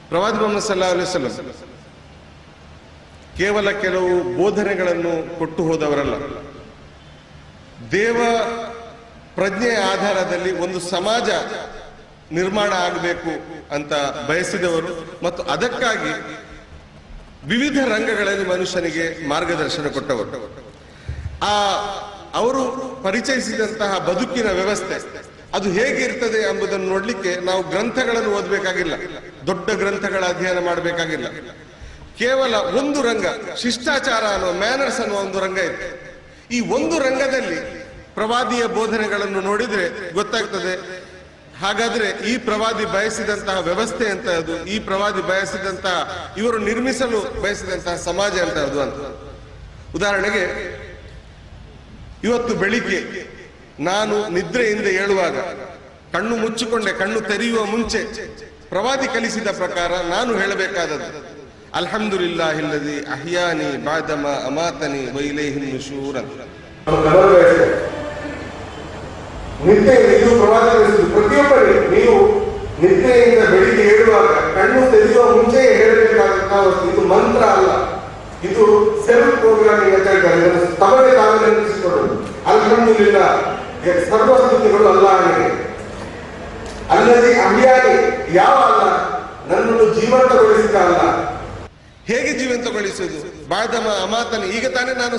ಪ್ರವಾದಿ ಮುಹಮ್ಮದ್ ಸಲ್ಲಲ್ಲಾಹು ಅಲೈಹಿ ವಸಲ್ಲಂ ಕೇವಲ ಕೆಲವು ಬೋಧನೆಗಳನ್ನು ಕೊಟ್ಟು ಹೋದವರಲ್ಲ. ದೇವ ಪ್ರಜ್ಞೆಯ ಆಧಾರದಲ್ಲಿ ಒಂದು ಸಮಾಜ ನಿರ್ಮಾಣ ಆಗಬೇಕು ಅಂತ ಬಯಸಿದವರು ಮತ್ತು ಅದಕ್ಕಾಗಿ ವಿವಿಧ ರಂಗಗಳಲ್ಲಿ ಮನುಷ್ಯನಿಗೆ ಮಾರ್ಗದರ್ಶನ ಕೊಟ್ಟವರು. ಅವರು ಪರಿಚಯಿಸಿದಂತಹ ಬದುಕಿನ ವ್ಯವಸ್ಥೆ ಅದು ಹೇಗಿರ್ತದೆ ಎಂಬುದನ್ನು ನೋಡ್ಲಿಕ್ಕೆ ನಾವು ಗ್ರಂಥಗಳನ್ನು ಓದಬೇಕಾಗಿಲ್ಲ, ದೊಡ್ಡ ಗ್ರಂಥಗಳ ಅಧ್ಯಯನ ಮಾಡಬೇಕಾಗಿಲ್ಲ. ಕೇವಲ ಒಂದು ರಂಗ, ಶಿಷ್ಟಾಚಾರ ಅನ್ನೋ ಮ್ಯಾನರ್ಸ್ ಅನ್ನುವ ಒಂದು ರಂಗ ಇದೆ. ಈ ಒಂದು ರಂಗದಲ್ಲಿ ಪ್ರವಾದಿಯ ಬೋಧನೆಗಳನ್ನು ನೋಡಿದ್ರೆ ಗೊತ್ತಾಗ್ತದೆ, ಹಾಗಾದ್ರೆ ಈ ಪ್ರವಾದಿ ಬಯಸಿದಂತಹ ವ್ಯವಸ್ಥೆ ಅಂತ ಅದು, ಈ ಪ್ರವಾದಿ ಬಯಸಿದಂತಹ, ಇವರು ನಿರ್ಮಿಸಲು ಬಯಸಿದಂತಹ ಸಮಾಜ ಅಂತ ಅದು ಅಂತ. ಉದಾಹರಣೆಗೆ, ಇವತ್ತು ಬೆಳಿಗ್ಗೆ ನಾನು ನಿದ್ರೆಯಿಂದ ಏಳುವಾಗ ಕಣ್ಣು ಮುಚ್ಚಿಕೊಂಡೆ, ಕಣ್ಣು ತೆರೆಯುವ ಮುಂಚೆ ಪ್ರವಾದಿ ಕಲಿಸಿದ ಪ್ರಕಾರ ನಾನು ಹೇಳಬೇಕಾದದ್ದು ಅಲ್ಹಮ್ದುಲಿಲ್ಲಾಹಿಲ್ಲದಿ ಅಹ್ಯಾನಿ ಬಾದಮ ಅಮಾತನಿ ವೈಲೈಹಿ ನುಶೂರ್ ಅಂತ. ನಿದ್ದೆ ಇದು ಪ್ರವಾದಿ ಪ್ರತಿಯೊಬ್ಬರೇ ನೀವು ನಿದ್ರೆಯಿಂದ ಬೆಳಿಗ್ಗೆ ಏಳುವಾಗ ಕಣ್ಣು ತೆರೆಯುವ ಮುಂಚೆ ಹೇಳಬೇಕಾದಂತಹ ಇದು ಮಂತ್ರ ಅಲ್ಲ, ಇದು ಸೆಲ್ಫ್ ಪ್ರೋಗ್ರಾಮಿಂಗ್ ಅಂತ ಹೇಳ್ತಾರೆ. ಇದನ್ನು ತಮಗೆ ತಾವೇ ನೆನಪಿಸಿಕೊಳ್ಳುವುದು. ಅಲ್ಹಮ್ದುಲಿಲ್ಲಾ ಸರ್ವಸ್ತುತಿಗಳು ಅಲ್ಲಾಹನಿಗೆ. ಅಲ್ಲದಿ ಅಹ್ಯಾನಿ ಯಾವ ಅಲ್ಲ, ನನ್ನನ್ನು ಜೀವಂತಗೊಳಿಸಿದ ಅಲ್ಲ. ಹೇಗೆ ಜೀವಂತಗೊಳಿಸುವುದು? ಬಾದಮ ಅಮಾತನಿ, ಈಗ ತಾನೇ ನಾನು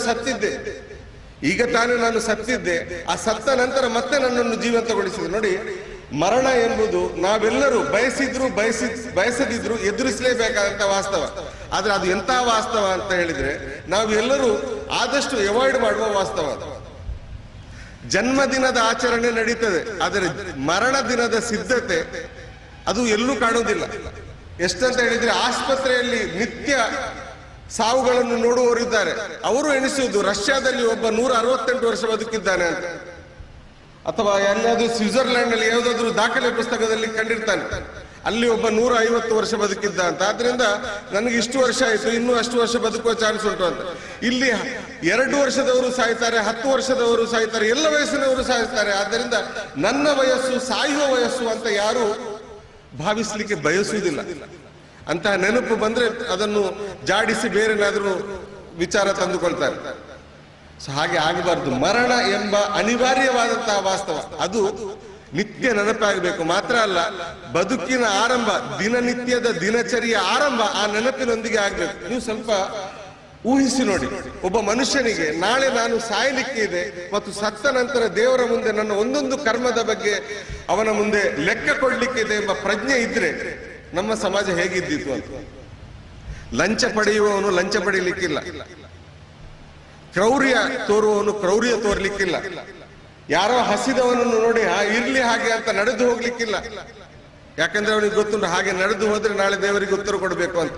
ಸತ್ತಿದ್ದೆ, ಆ ಸತ್ತ ನಂತರ ಮತ್ತೆ ನನ್ನನ್ನು ಜೀವಂತಗೊಳಿಸಿದೆ. ನೋಡಿ, ಮರಣ ಎಂಬುದು ನಾವೆಲ್ಲರೂ ಬಯಸದಿದ್ರು ಎದುರಿಸಲೇಬೇಕಾದಂತ ವಾಸ್ತವ. ಆದ್ರೆ ಅದು ಎಂತಹ ವಾಸ್ತವ ಅಂತ ಹೇಳಿದ್ರೆ ನಾವು ಎಲ್ಲರೂ ಆದಷ್ಟು ಅವಾಯ್ಡ್ ಮಾಡುವ ವಾಸ್ತವ. ಜನ್ಮದಿನದ ಆಚರಣೆ ನಡೀತದೆ, ಆದರೆ ಮರಣ ದಿನದ ಸಿದ್ಧತೆ ಅದು ಎಲ್ಲೂ ಕಾಣುವುದಿಲ್ಲ. ಎಷ್ಟಂತ ಹೇಳಿದ್ರೆ ಆಸ್ಪತ್ರೆಯಲ್ಲಿ ನಿತ್ಯ ಸಾವುಗಳನ್ನು ನೋಡುವವರಿದ್ದಾರೆ. ಅವರು ಎಣಿಸುವುದು ರಷ್ಯಾದಲ್ಲಿ ಒಬ್ಬ 168 ವರ್ಷ ಬದುಕಿದ್ದಾನೆ ಅಂತ, ಅಥವಾ ಎಲ್ಲಾದ್ರೂ ಸ್ವಿಟ್ಜರ್ಲ್ಯಾಂಡ್ ನಲ್ಲಿ ಯಾವುದಾದ್ರೂ ದಾಖಲೆ ಪುಸ್ತಕದಲ್ಲಿ ಕಂಡಿರ್ತಾನೆ, ಅಲ್ಲಿ ಒಬ್ಬ 150 ವರ್ಷ ಬದುಕಿದ್ದ ಅಂತ. ಆದ್ರಿಂದ ನನಗೆ ಇಷ್ಟು ವರ್ಷ ಆಯ್ತು, ಇನ್ನೂ ಅಷ್ಟು ವರ್ಷ ಬದುಕುವ ಚಾನ್ಸ್ ಉಂಟು ಅಂತ. ಇಲ್ಲಿ 2 ವರ್ಷದವರು ಸಾಯ್ತಾರೆ, 10 ವರ್ಷದವರು ಸಾಯ್ತಾರೆ, ಎಲ್ಲ ವಯಸ್ಸಿನವರು ಸಾಯ್ತಾರೆ. ಆದ್ದರಿಂದ ನನ್ನ ವಯಸ್ಸು ಸಾಯುವ ವಯಸ್ಸು ಅಂತ ಯಾರು ಭಾವಿಸ್ಲಿಕ್ಕೆ ಬಯಸುವುದಿಲ್ಲ. ಅಂತಹ ನೆನಪು ಬಂದ್ರೆ ಅದನ್ನು ಜಾಡಿಸಿ ಬೇರೆನಾದ್ರೂ ವಿಚಾರ ತಂದುಕೊಳ್ತಾರೆ. ಹಾಗೆ ಆಗಬಾರ್ದು. ಮರಣ ಎಂಬ ಅನಿವಾರ್ಯವಾದಂತಹ ವಾಸ್ತವ ಅದು ನಿತ್ಯ ನೆನಪಾಗಬೇಕು. ಮಾತ್ರ ಅಲ್ಲ, ಬದುಕಿನ ಆರಂಭ, ದಿನನಿತ್ಯದ ದಿನಚರಿಯ ಆರಂಭ ಆ ನೆನಪಿನೊಂದಿಗೆ ಆಗ್ಬೇಕು. ನೀವು ಸ್ವಲ್ಪ ಊಹಿಸಿ ನೋಡಿ, ಒಬ್ಬ ಮನುಷ್ಯನಿಗೆ ನಾಳೆ ನಾನು ಸಾಯಲಿಕ್ಕೆ ಇದೆ ಮತ್ತು ಸತ್ತ ನಂತರ ದೇವರ ಮುಂದೆ ನನ್ನ ಒಂದೊಂದು ಕರ್ಮದ ಬಗ್ಗೆ ಅವನ ಮುಂದೆ ಲೆಕ್ಕ ಕೊಡ್ಲಿಕ್ಕಿದೆ ಎಂಬ ಪ್ರಜ್ಞೆ ಇದ್ರೆ ನಮ್ಮ ಸಮಾಜ ಹೇಗಿದ್ದಿತ್ತು ಅಂತ. ಲಂಚ ಪಡೆಯುವವನು ಲಂಚ ಪಡೆಯಲಿಕ್ಕಿಲ್ಲ, ಕ್ರೌರ್ಯ ತೋರುವವನು ಕ್ರೌರ್ಯ ತೋರ್ಲಿಕ್ಕಿಲ್ಲ, ಯಾರೋ ಹಸಿದವನನ್ನು ನೋಡಿ ಇರ್ಲಿ ಹಾಗೆ ಅಂತ ನಡೆದು ಹೋಗ್ಲಿಕ್ಕಿಲ್ಲ. ಯಾಕಂದ್ರೆ ಅವನಿಗೆ ಗೊತ್ತುಂಟು ಹಾಗೆ ನಡೆದು ಹೋದ್ರೆ ನಾಳೆ ದೇವರಿಗೆ ಉತ್ತರ ಕೊಡಬೇಕು ಅಂತ.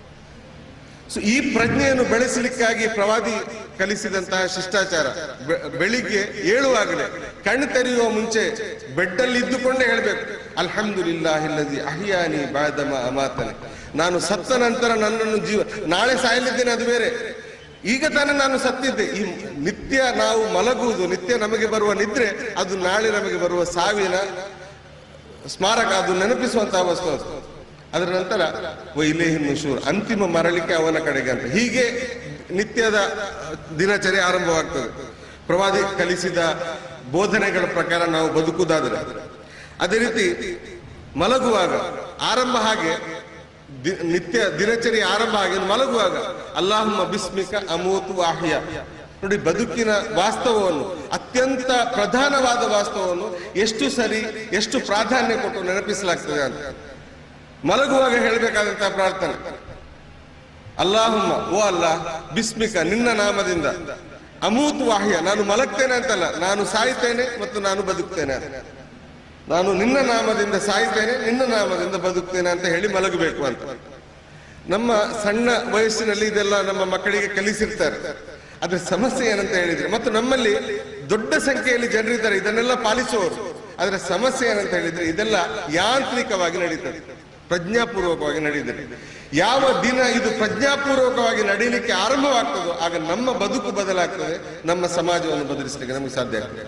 ಸೊ ಈ ಪ್ರಜ್ಞೆಯನ್ನು ಬೆಳೆಸಲಿಕ್ಕಾಗಿ ಪ್ರವಾದಿ ಕಲಿಸಿದಂತಹ ಶಿಷ್ಟಾಚಾರ, ಬೆಳಿಗ್ಗೆ ಏಳುವಾಗಲೇ ಕಣ್ಣು ತೆರೆಯುವ ಮುಂಚೆ ಬೆಡ್ಡಲ್ಲಿ ಇದ್ದುಕೊಂಡೇ ಹೇಳ್ಬೇಕು ಅಲ್ಹಮ್ದುಲಿಲ್ಲಾಹಿಲ್ಲದಿ ಅಹ್ಯಾನಿ ಬಾದಮ ಅಮಾತನಿ. ನಾನು ಸತ್ತ ನಂತರ ನನ್ನನ್ನು ನಾಳೆ ಸಾಯಲಿದ್ದೇನೆ ಅದು ಬೇರೆ, ಈಗ ತಾನೇ ನಾನು ಸತ್ತಿದ್ದೆ. ಈ ನಿತ್ಯ ನಾವು ಮಲಗುವುದು, ನಿತ್ಯ ನಮಗೆ ಬರುವ ನಿದ್ರೆ ಅದು ನಾಳೆ ನಮಗೆ ಬರುವ ಸಾವಿನ ಸ್ಮಾರಕ, ಅದು ನೆನಪಿಸುವಂತಹ ವಸ್ತು ಅದು. ಅದರ ನಂತರ ವೈಲೇಹಿ ನುಶೂರ್, ಅಂತಿಮ ಮರಳಿಕೆ ಅವನ ಕಡೆಗೆ ಅಂತ. ಹೀಗೆ ನಿತ್ಯದ ದಿನಚರಿ ಆರಂಭವಾಗ್ತದೆ ಪ್ರವಾದಿ ಕಲಿಸಿದ ಬೋಧನೆಗಳ ಪ್ರಕಾರ ನಾವು ಬದುಕುವುದಾದ್ರೆ. ಅದೇ ರೀತಿ ಮಲಗುವಾಗ ಆರಂಭ, ಹಾಗೆ ನಿತ್ಯ ದಿನಚರಿ ಆರಂಭ ಆಗಿ ಮಲಗುವಾಗ ಅಲ್ಲಾಹುಮ್ಮ ಬಿಸ್ಮಿಕ ಅಮೂತು ಅಹ್ಯಾ. ನೋಡಿ, ಬದುಕಿನ ವಾಸ್ತವವನ್ನು, ಅತ್ಯಂತ ಪ್ರಧಾನವಾದ ವಾಸ್ತವವನ್ನು ಎಷ್ಟು ಸರಿ, ಎಷ್ಟು ಪ್ರಾಧಾನ್ಯ ಕೊಟ್ಟು ನೆನಪಿಸಲಾಗ್ತದೆ ಅಂತ. ಮಲಗುವಾಗ ಹೇಳಬೇಕಾದಂತಹ ಪ್ರಾರ್ಥನೆ ಅಲ್ಲಾಹುಮ್ಮ, ಓ ಅಲ್ಲಾ, ಬಿಸ್ಮಿಕ ನಿನ್ನ ನಾಮದಿಂದ, ಅಮೂತು ವಾಹ್ಯ ನಾನು ಮಲಗ್ತೇನೆ ಅಂತಲ್ಲ, ನಾನು ಸಾಯ್ತೇನೆ ಮತ್ತು ನಾನು ಬದುಕ್ತೇನೆ. ನಾನು ನಿನ್ನ ನಾಮದಿಂದ ಸಾಯ್ತೇನೆ, ನಿನ್ನ ನಾಮದಿಂದ ಬದುಕ್ತೇನೆ ಅಂತ ಹೇಳಿ ಮಲಗಬೇಕು ಅಂತ. ನಮ್ಮ ಸಣ್ಣ ವಯಸ್ಸಿನಲ್ಲಿ ಇದೆಲ್ಲ ನಮ್ಮ ಮಕ್ಕಳಿಗೆ ಕಲಿಸಿರ್ತಾರೆ. ಅದ್ರ ಸಮಸ್ಯೆ ಏನಂತ ಹೇಳಿದ್ರೆ, ಮತ್ತು ನಮ್ಮಲ್ಲಿ ದೊಡ್ಡ ಸಂಖ್ಯೆಯಲ್ಲಿ ಜನರಿದ್ದಾರೆ ಇದನ್ನೆಲ್ಲ ಪಾಲಿಸುವವರು. ಅದರ ಸಮಸ್ಯೆ ಏನಂತ ಹೇಳಿದ್ರೆ, ಇದೆಲ್ಲ ಯಾಂತ್ರಿಕವಾಗಿ ನಡೀತದೆ, ಪ್ರಜ್ಞಾಪೂರ್ವಕವಾಗಿ ನಡೀತದೆ. ಯಾವ ದಿನ ಇದು ಪ್ರಜ್ಞಾಪೂರ್ವಕವಾಗಿ ನಡೀಲಿಕ್ಕೆ ಆರಂಭವಾಗ್ತದೋ ಆಗ ನಮ್ಮ ಬದುಕು ಬದಲಾಗ್ತದೆ, ನಮ್ಮ ಸಮಾಜವನ್ನು ಬದಲಿಸಲಿಕ್ಕೆ ನಮಗೆ ಸಾಧ್ಯ ಆಗ್ತದೆ.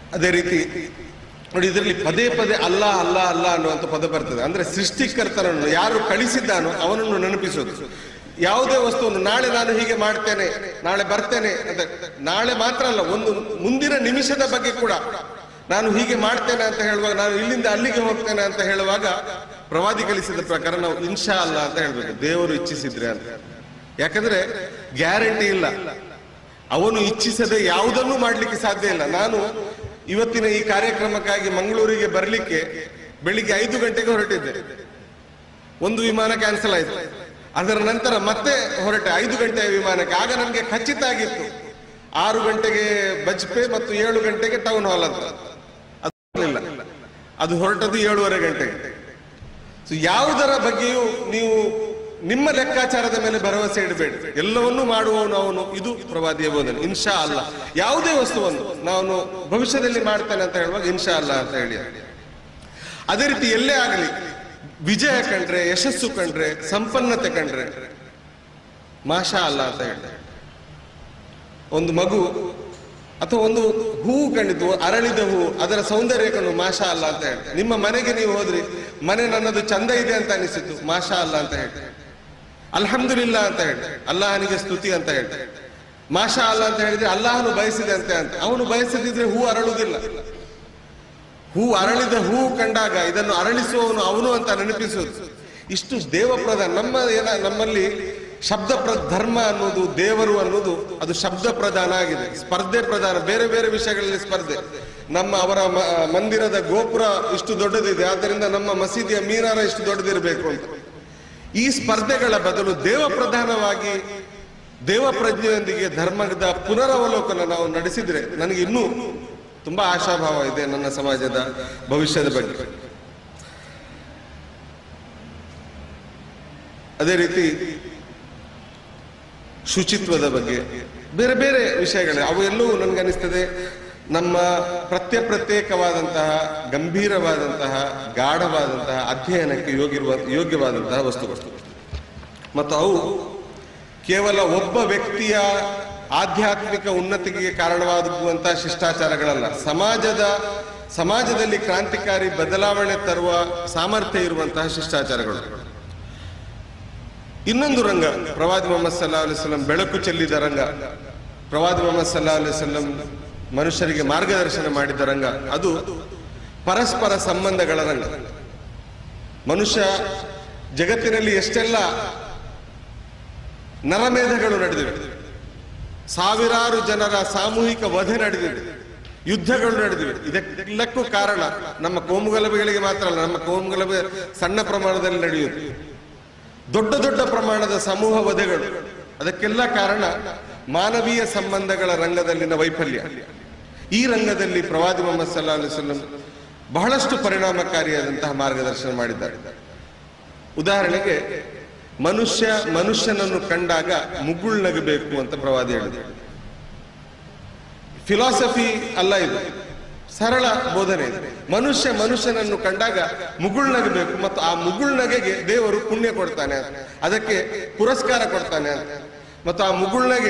ಅದೇ ರೀತಿ ನೋಡಿ, ಇದರಲ್ಲಿ ಪದೇ ಪದೇ ಅಲ್ಲ ಅಲ್ಲ ಅಲ್ಲ ಅನ್ನುವಂಥ ಪದ ಬರ್ತದೆ. ಅಂದ್ರೆ ಸೃಷ್ಟಿಕರ್ತನನ್ನು ಯಾರು ಕಳಿಸಿದ್ದಾನೋ ಅವನನ್ನು ನೆನಪಿಸೋದು. ಯಾವುದೇ ವಸ್ತುವನ್ನು ನಾಳೆ ನಾನು ಹೀಗೆ ಮಾಡ್ತೇನೆ, ನಾಳೆ ಬರ್ತೇನೆ ಅಂತ, ನಾಳೆ ಮಾತ್ರ ಅಲ್ಲ, ಒಂದು ಮುಂದಿನ ನಿಮಿಷದ ಬಗ್ಗೆ ಕೂಡ ನಾನು ಹೀಗೆ ಮಾಡ್ತೇನೆ ಅಂತ ಹೇಳುವಾಗ, ನಾನು ಇಲ್ಲಿಂದ ಅಲ್ಲಿಗೆ ಹೋಗ್ತೇನೆ ಅಂತ ಹೇಳುವಾಗ ಪ್ರವಾದಿ ಕಲಿಸಿದ ಪ್ರಕಾರ ನಾವು ಇನ್ಶಾ ಅಲ್ಲ ಅಂತ ಹೇಳ್ಬೇಕು, ದೇವರು ಇಚ್ಛಿಸಿದ್ರೆ ಅಂತ. ಯಾಕಂದ್ರೆ ಗ್ಯಾರಂಟಿ ಇಲ್ಲ, ಅವನು ಇಚ್ಛಿಸದೆ ಯಾವುದನ್ನು ಮಾಡ್ಲಿಕ್ಕೆ ಸಾಧ್ಯ ಇಲ್ಲ. ನಾನು ಇವತ್ತಿನ ಈ ಕಾರ್ಯಕ್ರಮಕ್ಕಾಗಿ ಮಂಗಳೂರಿಗೆ ಬರಲಿಕ್ಕೆ ಬೆಳಿಗ್ಗೆ 5 ಗಂಟೆಗೆ ಹೊರಟಿದ್ದೆ. ಒಂದು ವಿಮಾನ ಕ್ಯಾನ್ಸಲ್ ಆಯ್ತು. ಅದರ ನಂತರ ಮತ್ತೆ ಹೊರಟೆ 5 ಗಂಟೆಯ ವಿಮಾನಕ್ಕೆ. ಆಗ ನನಗೆ ಖಚಿತ ಆಗಿತ್ತು 6 ಗಂಟೆಗೆ ಬಜ್ಪೆ ಮತ್ತು 7 ಗಂಟೆಗೆ ಟೌನ್ ಹಾಲ್ ಅಂತ. ಅದು ಹೊರಟದ್ದು 7:30 ಗಂಟೆಗೆ. ಯಾವುದರ ಬಗ್ಗೆಯೂ ನೀವು ನಿಮ್ಮ ಲೆಕ್ಕಾಚಾರದ ಮೇಲೆ ಭರವಸೆ ಇಡಬೇಡಿ. ಎಲ್ಲವನ್ನೂ ಮಾಡುವವನು ಅವನು. ಇದು ಪ್ರವಾದಿಯ ಬೋಧನೆ. ಇನ್ಶಾ ಅಲ್ಲ, ಯಾವುದೇ ವಸ್ತುವನ್ನು ನಾನು ಭವಿಷ್ಯದಲ್ಲಿ ಮಾಡ್ತೇನೆ ಅಂತ ಹೇಳುವಾಗ ಇನ್ಶಾ ಅಲ್ಲ ಅಂತ ಹೇಳಿ. ಅದೇ ರೀತಿ ಎಲ್ಲೇ ಆಗಲಿ, ವಿಜಯ ಕಂಡ್ರೆ, ಯಶಸ್ಸು ಕಂಡ್ರೆ, ಸಂಪನ್ನತೆ ಕಂಡ್ರೆ ಮಾಷಾ ಅಲ್ಲ ಅಂತ ಹೇಳಿ. ಒಂದು ಮಗು ಅಥವಾ ಒಂದು ಹೂವು ಕಂಡಿದ್ದು, ಅರಳಿದ ಹೂವು, ಅದರ ಸೌಂದರ್ಯ ಕಂಡು ಮಾಷಾ ಅಲ್ಲ ಅಂತ ಹೇಳಿ. ನಿಮ್ಮ ಮನೆಗೆ ನೀವು ಹೋದ್ರಿ, ಮನೆ ನನ್ನದು ಚಂದ ಇದೆ ಅಂತ ಅನಿಸಿತ್ತು, ಮಾಷಾ ಅಲ್ಲ ಅಂತ ಹೇಳಿ. ಅಲ್ಹಮ್ದುಲಿಲ್ಲಾ ಅಂತ ಹೇಳಿ, ಅಲ್ಲಾಹನಿಗೆ ಸ್ತುತಿ ಅಂತ ಹೇಳಿ. ಮಾಷಾ ಅಲ್ಲ ಅಂತ ಹೇಳಿದ್ರೆ ಅಲ್ಲಾಹನು ಬಯಸಿದಂತೆ ಅಂತ. ಅವನು ಬಯಸದಿದ್ರೆ ಹೂ ಅರಳುವುದಿಲ್ಲ. ಹೂ ಅರಳಿದ ಹೂವು ಕಂಡಾಗ ಇದನ್ನು ಅರಳಿಸುವವನು ಅವನು ಅಂತ ನೆನಪಿಸುವುದು. ಇಷ್ಟು ದೇವಪ್ರಧಾನ. ನಮ್ಮಲ್ಲಿ ಧರ್ಮ ಅನ್ನೋದು, ದೇವರು ಅನ್ನೋದು ಅದು ಶಬ್ದ ಪ್ರಧಾನ ಆಗಿದೆ. ಸ್ಪರ್ಧೆ ಪ್ರಧಾನ, ಬೇರೆ ಬೇರೆ ವಿಷಯಗಳಲ್ಲಿ ಸ್ಪರ್ಧೆ. ಅವರ ಮಂದಿರದ ಗೋಪುರ ಇಷ್ಟು ದೊಡ್ಡದಿದೆ, ಆದ್ದರಿಂದ ನಮ್ಮ ಮಸೀದಿಯ ಮೀನಾರ ಇಷ್ಟು ದೊಡ್ಡದಿರಬೇಕು ಅಂತ. ಈ ಸ್ಪರ್ಧೆಗಳ ಬದಲು ದೇವ ಪ್ರಧಾನವಾಗಿ ದೇವ ಪ್ರಜ್ಞೆಯೊಂದಿಗೆ ಧರ್ಮದ ಪುನರವಲೋಕನ ನಾವು ನಡೆಸಿದ್ರೆ ನನಗೆ ಇನ್ನೂ ತುಂಬಾ ಆಶಾಭಾವ ಇದೆ ನನ್ನ ಸಮಾಜದ ಭವಿಷ್ಯದ ಬಗ್ಗೆ. ಅದೇ ರೀತಿ ಶುಚಿತ್ವದ ಬಗ್ಗೆ ಬೇರೆ ಬೇರೆ ವಿಷಯಗಳು, ಅವು ಎಲ್ಲವೂ ನನಗನ್ನಿಸ್ತದೆ ನಮ್ಮ ಪ್ರತ್ಯೇಕವಾದಂತಹ, ಗಂಭೀರವಾದಂತಹ, ಗಾಢವಾದಂತಹ ಅಧ್ಯಯನಕ್ಕೆ ಯೋಗ್ಯವಾದಂತಹ ವಸ್ತುಗಳು. ಮತ್ತು ಅವು ಕೇವಲ ಒಬ್ಬ ವ್ಯಕ್ತಿಯ ಆಧ್ಯಾತ್ಮಿಕ ಉನ್ನತಿಗೆ ಕಾರಣವಾಗುವಂತಹ ಶಿಷ್ಟಾಚಾರಗಳಲ್ಲ. ಸಮಾಜದಲ್ಲಿ ಕ್ರಾಂತಿಕಾರಿ ಬದಲಾವಣೆ ತರುವ ಸಾಮರ್ಥ್ಯ ಇರುವಂತಹ ಶಿಷ್ಟಾಚಾರಗಳು. ಇನ್ನೊಂದು ರಂಗ ಪ್ರವಾದಿ ಮೊಹಮ್ಮದ್ ಸಲ್ಲಲ್ಲಾಹು ಅಲೈಹಿ ವಸಲ್ಲಂ ಬೆಳಕು ಚೆಲ್ಲಿದ ರಂಗ. ಪ್ರವಾದಿ ಮೊಹಮ್ಮದ್ ಸಲ್ಲಲ್ಲಾಹು ಅಲೈಹಿ ವಸಲ್ಲಂ ಮನುಷ್ಯರಿಗೆ ಮಾರ್ಗದರ್ಶನ ಮಾಡಿದ ರಂಗ ಅದು ಪರಸ್ಪರ ಸಂಬಂಧಗಳ ರಂಗ. ಮನುಷ್ಯ ಜಗತ್ತಿನಲ್ಲಿ ಎಷ್ಟೆಲ್ಲ ನರಮೇಧಗಳು ನಡೆದಿವೆ, ಸಾವಿರಾರು ಜನರ ಸಾಮೂಹಿಕ ವಧೆ ನಡೆದಿವೆ, ಯುದ್ಧಗಳು ನಡೆದಿವೆ. ಇದಕ್ಕೆಲ್ಲಕ್ಕೂ ಕಾರಣ ನಮ್ಮ ಕೋಮುಗಲಭೆಗಳಿಗೆ ಮಾತ್ರ ಅಲ್ಲ, ನಮ್ಮ ಕೋಮುಗಲಭೆ ಸಣ್ಣ ಪ್ರಮಾಣದಲ್ಲಿ ನಡೆಯುವುದು, ದೊಡ್ಡ ದೊಡ್ಡ ಪ್ರಮಾಣದ ಸಮೂಹ ವಧೆಗಳು. ಅದಕ್ಕೆಲ್ಲ ಕಾರಣ ಮಾನವೀಯ ಸಂಬಂಧಗಳ ರಂಗದಲ್ಲಿನ ವೈಫಲ್ಯ. ಈ ರಂಗದಲ್ಲಿ ಪ್ರವಾದಿ ಮೊಹಮ್ಮದ್ ಸಲ್ಲಲ್ಲಾಹು ಅಲೈಹಿ ವಸಲ್ಲಂ ಬಹಳಷ್ಟು ಪರಿಣಾಮಕಾರಿಯಾದಂತಹ ಮಾರ್ಗದರ್ಶನ ಮಾಡಿದ್ದಾರೆ. ಉದಾಹರಣೆಗೆ, ಮನುಷ್ಯನನ್ನು ಕಂಡಾಗ ಮುಗುಳ್ನಗಬೇಕು ಅಂತ ಪ್ರವಾದಿ ಹೇಳಿದರು. ಫಿಲಾಸಫಿ ಅಲ್ಲ ಇದು, ಸರಳ ಬೋಧನೆ. ಮನುಷ್ಯನನ್ನು ಕಂಡಾಗ ಮುಗುಳ್ನಗಬೇಕು ಮತ್ತು ಆ ಮುಗುಳ್ನಗೆಗೆ ದೇವರು ಪುಣ್ಯ ಕೊಡ್ತಾನೆ, ಅದಕ್ಕೆ ಪುರಸ್ಕಾರ ಕೊಡ್ತಾನೆ ಅಂತ. ಮತ್ತು ಆ ಮುಗುಳ್ನಗೆ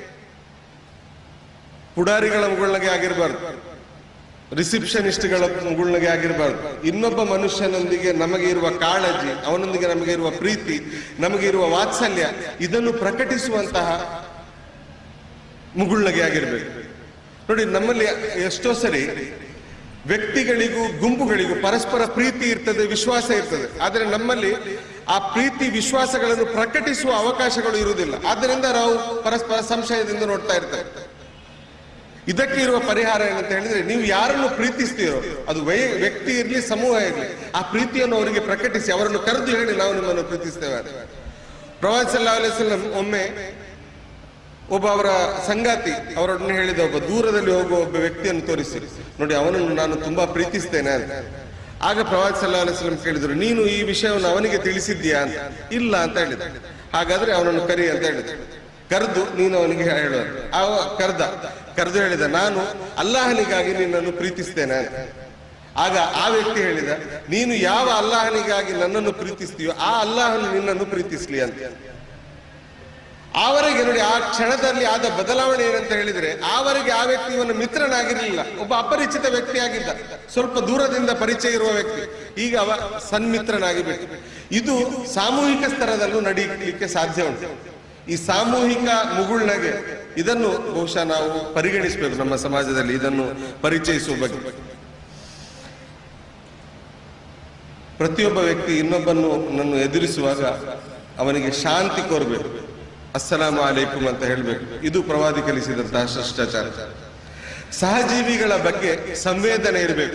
ಪುಡಾರಿಗಳ ಮುಗುಳ್ನಗೆ ಆಗಿರಬಾರ್ದು, ರಿಸೆಪ್ಷನಿಸ್ಟ್ಗಳ ಮುಗುಳ್ನಗೆ ಆಗಿರಬಾರ್ದು. ಇನ್ನೊಬ್ಬ ಮನುಷ್ಯನೊಂದಿಗೆ ನಮಗೆ ಇರುವ ಕಾಳಜಿ, ಅವನೊಂದಿಗೆ ನಮಗೆ ಇರುವ ಪ್ರೀತಿ, ನಮಗೆ ಇರುವ ವಾತ್ಸಲ್ಯ, ಇದನ್ನು ಪ್ರಕಟಿಸುವಂತಹ ಮುಗುಳ್ನಗೆ ಆಗಿರ್ಬೇಕು. ನೋಡಿ, ನಮ್ಮಲ್ಲಿ ಎಷ್ಟೋ ಸರಿ ವ್ಯಕ್ತಿಗಳಿಗೂ ಗುಂಪುಗಳಿಗೂ ಪರಸ್ಪರ ಪ್ರೀತಿ ಇರ್ತದೆ, ವಿಶ್ವಾಸ ಇರ್ತದೆ. ಆದರೆ ನಮ್ಮಲ್ಲಿ ಆ ಪ್ರೀತಿ ವಿಶ್ವಾಸಗಳನ್ನು ಪ್ರಕಟಿಸುವ ಅವಕಾಶಗಳು ಇರುವುದಿಲ್ಲ. ಆದ್ದರಿಂದ ನಾವು ಪರಸ್ಪರ ಸಂಶಯದಿಂದ ನೋಡ್ತಾ ಇರ್ತೇವೆ. ಇದಕ್ಕೆ ಇರುವ ಪರಿಹಾರ ಏನಂತ ಹೇಳಿದ್ರೆ, ನೀವು ಯಾರನ್ನು ಪ್ರೀತಿಸ್ತೀರೋ, ಅದು ವ್ಯಕ್ತಿ ಇರಲಿ, ಸಮೂಹ ಇರಲಿ, ಆ ಪ್ರೀತಿಯನ್ನು ಅವರಿಗೆ ಪ್ರಕಟಿಸಿ, ಅವರನ್ನು ಕರೆದು ಹೇಳಿ ನಾವು ನಿಮ್ಮನ್ನು ಪ್ರೀತಿಸ್ತೇವೆ. ಪ್ರವಾದಿ ಸಲ್ಲಲ್ಲಾಹು ಅಲೈಹಿ ವಸಲ್ಲಂ ಒಮ್ಮೆ ಒಬ್ಬ ಅವರ ಸಂಗಾತಿ ಅವರೊಡನೆ ಹೇಳಿದ, ಒಬ್ಬ ದೂರದಲ್ಲಿ ಹೋಗುವ ಒಬ್ಬ ವ್ಯಕ್ತಿಯನ್ನು ತೋರಿಸಿ, ನೋಡಿ ಅವನನ್ನು ನಾನು ತುಂಬಾ ಪ್ರೀತಿಸ್ತೇನೆ ಅಂತ. ಆಗ ಪ್ರವಾದಿ ಸಲ್ಲಲ್ಲಾಹು ಅಲೈಹಿ ವಸಲ್ಲಂ ಕೇಳಿದ್ರು, ನೀನು ಈ ವಿಷಯವನ್ನು ಅವನಿಗೆ ತಿಳಿಸಿದ್ಯಾ ಅಂತ. ಇಲ್ಲ ಅಂತ ಹೇಳಿದ. ಹಾಗಾದ್ರೆ ಅವನನ್ನು ಕರಿ ಅಂತ ಹೇಳಿದ. ಕರೆದು ನೀನು ಅವನಿಗೆ ಹೇಳೋದು. ಕರೆದು ಹೇಳಿದ, ನಾನು ಅಲ್ಲಾಹನಿಗಾಗಿ ನಿನ್ನನ್ನು ಪ್ರೀತಿಸ್ತೇನೆ ಅಂತ. ಆಗ ಆ ವ್ಯಕ್ತಿ ಹೇಳಿದ, ನೀನು ಯಾವ ಅಲ್ಲಾಹನಿಗಾಗಿ ನನ್ನನ್ನು ಪ್ರೀತಿಸ್ತೀಯೋ ಆ ಅಲ್ಲಾಹನು ನಿನ್ನನ್ನು ಪ್ರೀತಿಸ್ಲಿ ಅಂತ. ಆವರೆಗೆ ನೋಡಿ ಆ ಕ್ಷಣದಲ್ಲಿ ಆದ ಬದಲಾವಣೆ ಏನಂತ ಹೇಳಿದ್ರೆ, ಆವರೆಗೆ ಆ ವ್ಯಕ್ತಿ ಇವನ ಮಿತ್ರನಾಗಿರಲಿಲ್ಲ, ಒಬ್ಬ ಅಪರಿಚಿತ ವ್ಯಕ್ತಿಯಾಗಿದ್ದ, ಸ್ವಲ್ಪ ದೂರದಿಂದ ಪರಿಚಯ ಇರುವ ವ್ಯಕ್ತಿ, ಈಗ ಅವ ಸನ್ಮಿತ್ರನಾಗಿ ಬಿಟ್ಟು. ಇದು ಸಾಮೂಹಿಕ ಸ್ತರದಲ್ಲೂ ನಡೀಲಿಕ್ಕೆ ಸಾಧ್ಯ ಉಂಟು. ಈ ಸಾಮೂಹಿಕ ಮುಗುಳ್ನಗೆ ಇದನ್ನು ಬಹುಶಃ ನಾವು ಪರಿಗಣಿಸಬೇಕು ನಮ್ಮ ಸಮಾಜದಲ್ಲಿ, ಇದನ್ನು ಪರಿಚಯಿಸುವ ಬಗ್ಗೆ. ಪ್ರತಿಯೊಬ್ಬ ವ್ಯಕ್ತಿ ಇನ್ನೊಬ್ಬನನ್ನು ಎದುರಿಸುವಾಗ ಅವನಿಗೆ ಶಾಂತಿ ಕೋರಬೇಕು, ಅಸ್ಸಲಾಮು ಅಲೈಕುಂ ಅಂತ ಹೇಳಬೇಕು. ಇದು ಪ್ರವಾದಿ ಕಲಿಸಿದಂತಹ ಶಿಷ್ಟಾಚಾರ. ಸಹಜೀವಿಗಳ ಬಗ್ಗೆ ಸಂವೇದನೆ ಇರಬೇಕು.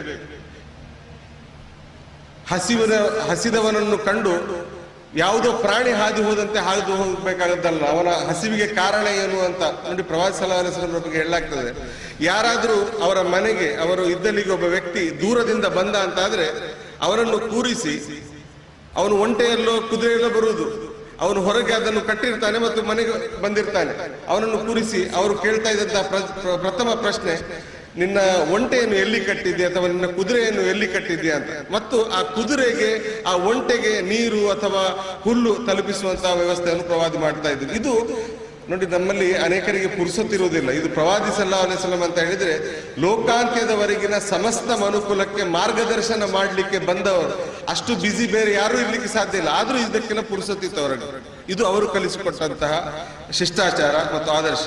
ಹಸಿದವನನ್ನು ಕಂಡು ಯಾವುದೋ ಪ್ರಾಣಿ ಹಾದು ಹೋದಂತೆ ಹಾದು ಹೋಗ್ಬೇಕಾಗದ್ದಲ್ಲ, ಅವನ ಹಸಿವಿಗೆ ಕಾರಣ ಏನು ಅಂತ ನೋಡಿ ಪ್ರವಾದಿ ಸಲ್ಲಲ್ಲಾಹು ಅಲೈಹಿ ವಸಲ್ಲಂ ಬಗ್ಗೆ ಹೇಳಲಾಗ್ತದೆ. ಯಾರಾದ್ರೂ ಅವರ ಮನೆಗೆ ಅವರು ಇದ್ದಲ್ಲಿಗೆ ಒಬ್ಬ ವ್ಯಕ್ತಿ ದೂರದಿಂದ ಬಂದ ಅಂತಾದ್ರೆ ಅವರನ್ನು ಕೂರಿಸಿ, ಅವನು ಒಂಟೆಯಲ್ಲೋ ಕುದುರೆಯಲ್ಲೋ ಬರುವುದು, ಅವನು ಹೊರಗೆ ಅದನ್ನು ಕಟ್ಟಿರ್ತಾನೆ ಮತ್ತು ಮನೆಗೆ ಬಂದಿರ್ತಾನೆ, ಅವನನ್ನು ಕೂರಿಸಿ ಅವರು ಕೇಳ್ತಾ ಇದ್ದಂತಹ ಪ್ರಥಮ ಪ್ರಶ್ನೆ, ನಿನ್ನ ಒಂಟೆಯನ್ನು ಎಲ್ಲಿ ಕಟ್ಟಿದ್ಯಾ ಅಥವಾ ನಿನ್ನ ಕುದುರೆಯನ್ನು ಎಲ್ಲಿ ಕಟ್ಟಿದ್ಯಾ ಅಂತ. ಮತ್ತು ಆ ಕುದುರೆಗೆ ಆ ಒಂಟೆಗೆ ನೀರು ಅಥವಾ ಹುಲ್ಲು ತಲುಪಿಸುವಂತಹ ವ್ಯವಸ್ಥೆಯನ್ನು ಪ್ರವಾದಿ ಮಾಡ್ತಾ ಇದ್ರು. ಇದು ನೋಡಿ ನಮ್ಮಲ್ಲಿ ಅನೇಕರಿಗೆ ಪುರುಸೊತ್ತಿರುವುದಿಲ್ಲ. ಇದು ಪ್ರವಾದಿ ಸಲ್ಲಲ್ಲಾಹು ಅಲೈಹಿ ವಸಲ್ಲಂ ಅಂತ ಹೇಳಿದ್ರೆ ಲೋಕಾಂತ್ಯದವರೆಗಿನ ಸಮಸ್ತ ಮನುಕುಲಕ್ಕೆ ಮಾರ್ಗದರ್ಶನ ಮಾಡಲಿಕ್ಕೆ ಬಂದವರು. ಅಷ್ಟು ಬಿಸಿ ಬೇರೆ ಯಾರು ಇರ್ಲಿಕ್ಕೆ ಸಾಧ್ಯ ಇಲ್ಲ, ಆದ್ರೂ ಇದಕ್ಕೆಲ್ಲ ಪುರುಸೊತ್ತಿತ್ತು ಅವರಿಗೆ. ಇದು ಅವರು ಕಲಿಸಿಕೊಟ್ಟಂತಹ ಶಿಷ್ಟಾಚಾರ ಮತ್ತು ಆದರ್ಶ.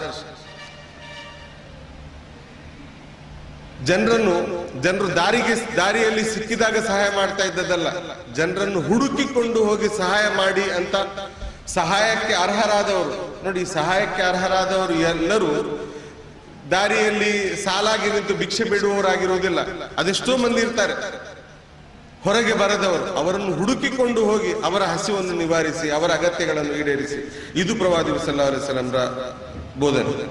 ಜನರು ದಾರಿಯಲ್ಲಿ ಸಿಕ್ಕಿದಾಗ ಸಹಾಯ ಮಾಡ್ತಾ ಇದ್ದದಲ್ಲ, ಜನರನ್ನು ಹುಡುಕಿಕೊಂಡು ಹೋಗಿ ಸಹಾಯ ಮಾಡಿ ಅಂತ ಸಹಾಯಕ್ಕೆ ಅರ್ಹರಾದವರು. ನೋಡಿ, ಸಹಾಯಕ್ಕೆ ಅರ್ಹರಾದವರು ಎಲ್ಲರೂ ದಾರಿಯಲ್ಲಿ ಸಾಲಾಗಿ ನಿಂತು ಭಿಕ್ಷೆ ಬಿಡುವವರಾಗಿರುವುದಿಲ್ಲ. ಅದೆಷ್ಟೋ ಮಂದಿ ಇರ್ತಾರೆ ಹೊರಗೆ ಬರದವರು. ಅವರನ್ನು ಹುಡುಕಿಕೊಂಡು ಹೋಗಿ ಅವರ ಹಸಿವನ್ನು ನಿವಾರಿಸಿ, ಅವರ ಅಗತ್ಯಗಳನ್ನು ಈಡೇರಿಸಿ. ಇದು ಪ್ರವಾದಿ ಸಲ್ಲಲ್ಲಾಹು ಅಲೈಹಿ ವಸಲ್ಲಂರ ಬೋಧನೆ.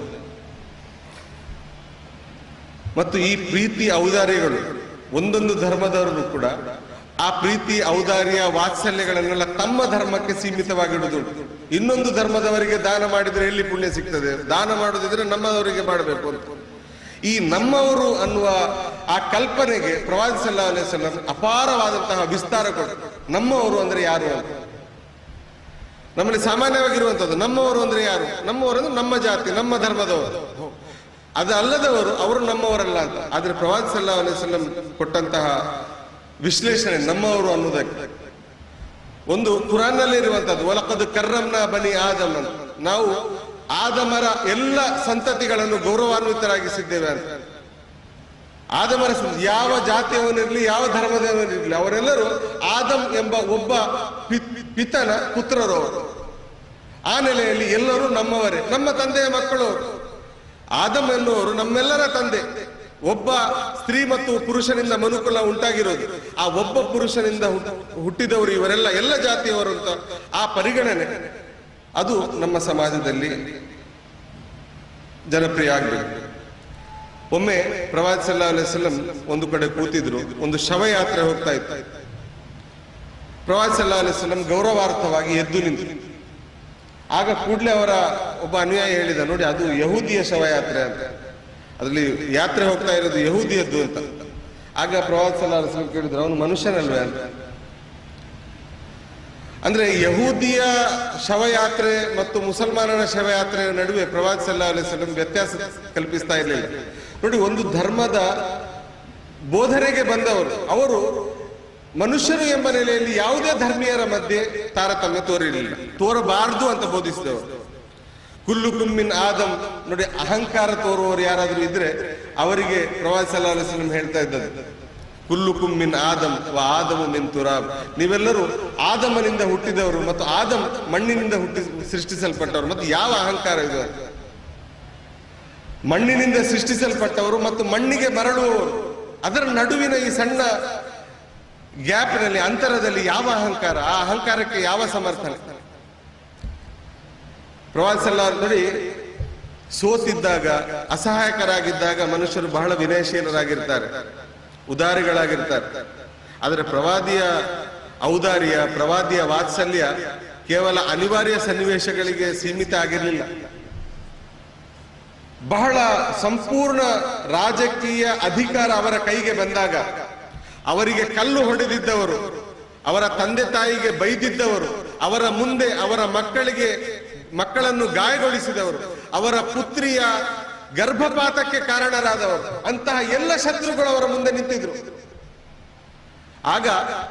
ಮತ್ತು ಈ ಪ್ರೀತಿ ಔದಾರ್ಯಗಳು ಒಂದೊಂದು ಧರ್ಮದವರು ಕೂಡ ಆ ಪ್ರೀತಿ ಔದಾರ್ಯ ವಾತ್ಸಲ್ಯಗಳನ್ನೆಲ್ಲ ತಮ್ಮ ಧರ್ಮಕ್ಕೆ ಸೀಮಿತವಾಗಿಡುವುದುಂಟು. ಇನ್ನೊಂದು ಧರ್ಮದವರಿಗೆ ದಾನ ಮಾಡಿದ್ರೆ ಎಲ್ಲಿ ಪುಣ್ಯ ಸಿಗ್ತದೆ, ದಾನ ಮಾಡೋದಿದ್ರೆ ನಮ್ಮದವರಿಗೆ ಮಾಡಬೇಕು ಅಂತ. ಈ ನಮ್ಮವರು ಅನ್ನುವ ಆ ಕಲ್ಪನೆಗೆ ಪ್ರವಾದಿ ಸಲ್ಲಲ್ಲಾಹು ಅಲೈಹಿ ವಸಲ್ಲಂ ಅಪಾರವಾದಂತಹ ವಿಸ್ತಾರ ಕೊಟ್ಟು, ನಮ್ಮವರು ಅಂದ್ರೆ ಯಾರು ಅಂತ. ನಮ್ಮಲ್ಲಿ ಸಾಮಾನ್ಯವಾಗಿರುವಂತದ್ದು ನಮ್ಮವರು ಅಂದ್ರೆ ಯಾರು, ನಮ್ಮವರು ಅಂದ್ರೆ ನಮ್ಮ ಜಾತಿ ನಮ್ಮ ಧರ್ಮದವರು, ಅದು ಅಲ್ಲದವರು ಅವರು ನಮ್ಮವರಲ್ಲ ಅಂತ. ಆದ್ರೆ ಪ್ರವಾದಿ ಸಲ್ಲಲ್ಲಾಹು ಅಲೈಹಿ ವಸಲ್ಲಂ ಕೊಟ್ಟಂತಹ ವಿಶ್ಲೇಷಣೆ ನಮ್ಮವರು ಅನ್ನೋದಕ್ಕೆ ಒಂದು ಕುರಾನ್ನಲ್ಲಿ ಇರುವಂತದ್ದು, ವಲಕದ್ ಕರ್ರಮ್ನಾ ಬನಿ ಆದಮ್ ಅಂತ. ನಾವು ಆದಮರ ಎಲ್ಲ ಸಂತತಿಗಳನ್ನು ಗೌರವಾನ್ವಿತರಾಗಿಸಿದ್ದೇವೆ ಅಂತ. ಆದಮರ ಯಾವ ಜಾತಿಯವನಿರ್ಲಿ ಯಾವ ಧರ್ಮದವನಿರ್ಲಿ ಅವರೆಲ್ಲರೂ ಆದಮ್ ಎಂಬ ಒಬ್ಬ ಪಿತನ ಪುತ್ರರು ಅವರು. ಆ ನೆಲೆಯಲ್ಲಿ ಎಲ್ಲರೂ ನಮ್ಮವರೇ, ನಮ್ಮ ತಂದೆಯ ಮಕ್ಕಳು. ಆದಮ್ ಎನ್ನುವರು ನಮ್ಮೆಲ್ಲರ ತಂದೆ. ಒಬ್ಬ ಸ್ತ್ರೀ ಮತ್ತು ಪುರುಷನಿಂದ ಮನುಕುಲ ಉಂಟಾಗಿರೋದು, ಆ ಒಬ್ಬ ಪುರುಷನಿಂದ ಹುಟ್ಟಿದವರು ಇವರೆಲ್ಲ ಎಲ್ಲ ಜಾತಿಯವರು ಅಂತ ಆ ಪರಿಗಣನೆ ಅದು ನಮ್ಮ ಸಮಾಜದಲ್ಲಿ ಜನಪ್ರಿಯ ಆಗಬೇಕು. ಒಮ್ಮೆ ಪ್ರವಾದಿ ಸಲ್ಲಲ್ಲಾಹು ಅಲೈಹಿ ವಸಲ್ಲಂ ಒಂದು ಕಡೆ ಕೂತಿದ್ರು, ಒಂದು ಶವಯಾತ್ರೆ ಹೋಗ್ತಾ ಇತ್ತು. ಪ್ರವಾದಿ ಸಲ್ಲಲ್ಲಾಹು ಅಲೈಹಿ ವಸಲ್ಲಂ ಗೌರವಾರ್ಥವಾಗಿ ಎದ್ದು ನಿಂತು. ಆಗ ಕೂಡಲೇ ಅವರ ಒಬ್ಬ ಅನುಯಾಯಿ ಹೇಳಿದ, ನೋಡಿ ಅದು ಯಹೂದಿಯ ಶವಯಾತ್ರೆ ಅಂತ, ಅದರಲ್ಲಿ ಯಾತ್ರೆ ಹೋಗ್ತಾ ಇರೋದು ಯಹೂದಿಯದ್ದು ಅಂತ. ಆಗ ಪ್ರವಾದಿ ಸಲ್ಲಲ್ಲಾಹು ಅಲೈಹಿ ವಸಲ್ಲಂ ಕೇಳಿದ್ರು, ಅವನು ಮನುಷ್ಯನಲ್ವೇ ಅಂತ. ಅಂದ್ರೆ ಯಹೂದಿಯ ಶವಯಾತ್ರೆ ಮತ್ತು ಮುಸಲ್ಮಾನನ ಶವಯಾತ್ರೆ ನಡುವೆ ಪ್ರವಾದಿ ಸಲ್ಲಲ್ಲಾಹು ಅಲೈಹಿ ವಸಲ್ಲಂ ವ್ಯತ್ಯಾಸ ಕಲ್ಪಿಸ್ತಾ ಇರಲಿಲ್ಲ. ನೋಡಿ, ಒಂದು ಧರ್ಮದ ಬೋಧನೆಗೆ ಬಂದವರು, ಅವರು ಮನುಷ್ಯರು ಎಂಬ ನೆಲೆಯಲ್ಲಿ ಯಾವುದೇ ಧರ್ಮೀಯರ ಮಧ್ಯೆ ತಾರತಮ್ಯ ತೋರಬಾರದು ಅಂತ ಬೋಧಿಸಿದವರು. ಕುಲ್ಲುಕುಂ ಮಿನ್ ಆದಮ್. ನೋಡಿ, ಅಹಂಕಾರ ತೋರುವವರು ಯಾರಾದ್ರೂ ಇದ್ರೆ ಅವರಿಗೆ ಪ್ರವಾದಿ ಸಲ್ಲಲ್ಲಾಹು ಅಲೈಹಿ ವಸಲ್ಲಂ ಹೇಳ್ತಾ ಇದ್ದದ್ದು, ಕುಲ್ಲುಕುಂ ಮಿನ್ ಆದಮ್ ವ ಆದಮು ಮಿನ್ ತುರಾಬ್. ನೀವೆಲ್ಲರೂ ಆದಮನಿಂದ ಹುಟ್ಟಿದವರು ಮತ್ತು ಆದಮ್ ಮಣ್ಣಿನಿಂದ ಸೃಷ್ಟಿಸಲ್ಪಟ್ಟವರು. ಮತ್ತು ಯಾವ ಅಹಂಕಾರ ಇದು? ಮಣ್ಣಿನಿಂದ ಸೃಷ್ಟಿಸಲ್ಪಟ್ಟವರು ಮತ್ತು ಮಣ್ಣಿಗೆ ಮರಳುವವರು, ಅದರ ನಡುವಿನ ಈ ಸಣ್ಣ ಗ್ಯಾಪ್ನಲ್ಲಿ, ಅಂತರದಲ್ಲಿ ಯಾವ ಅಹಂಕಾರ? ಆ ಅಹಂಕಾರಕ್ಕೆ ಯಾವ ಸಮರ್ಥನೆ? ಪ್ರವಾದಿ ಸಲ್ಲಲ್ಲಾಹು ನೋಡಿ, ಸೋತಿದ್ದಾಗ ಅಸಹಾಯಕರಾಗಿದ್ದಾಗ ಮನುಷ್ಯರು ಬಹಳ ವಿನಯಶೀಲರಾಗಿರ್ತಾರೆ, ಉದಾರಿಗಳಾಗಿರ್ತಾರೆ. ಆದರೆ ಪ್ರವಾದಿಯ ಔದಾರ್ಯ, ಪ್ರವಾದಿಯ ವಾತ್ಸಲ್ಯ ಕೇವಲ ಅನಿವಾರ್ಯ ಸನ್ನಿವೇಶಗಳಿಗೆ ಸೀಮಿತ ಆಗಿರಲಿಲ್ಲ. ಬಹಳ ಸಂಪೂರ್ಣ ರಾಜಕೀಯ ಅಧಿಕಾರ ಅವರ ಕೈಗೆ ಬಂದಾಗ, ಅವರಿಗೆ ಕಲ್ಲು ಹೊಡೆದಿದ್ದವರು, ಅವರ ತಂದೆ ತಾಯಿಗೆ ಬೈದಿದ್ದವರು, ಅವರ ಮುಂದೆ ಅವರ ಮಕ್ಕಳಿಗೆ ಮಕ್ಕಳನ್ನು ಗಾಯಗೊಳಿಸಿದವರು, ಅವರ ಪುತ್ರಿಯ ಗರ್ಭಪಾತಕ್ಕೆ ಕಾರಣರಾದವರು, ಅಂತಹ ಎಲ್ಲ ಶತ್ರುಗಳು ಅವರ ಮುಂದೆ ನಿಂತಿದ್ರು. ಆಗ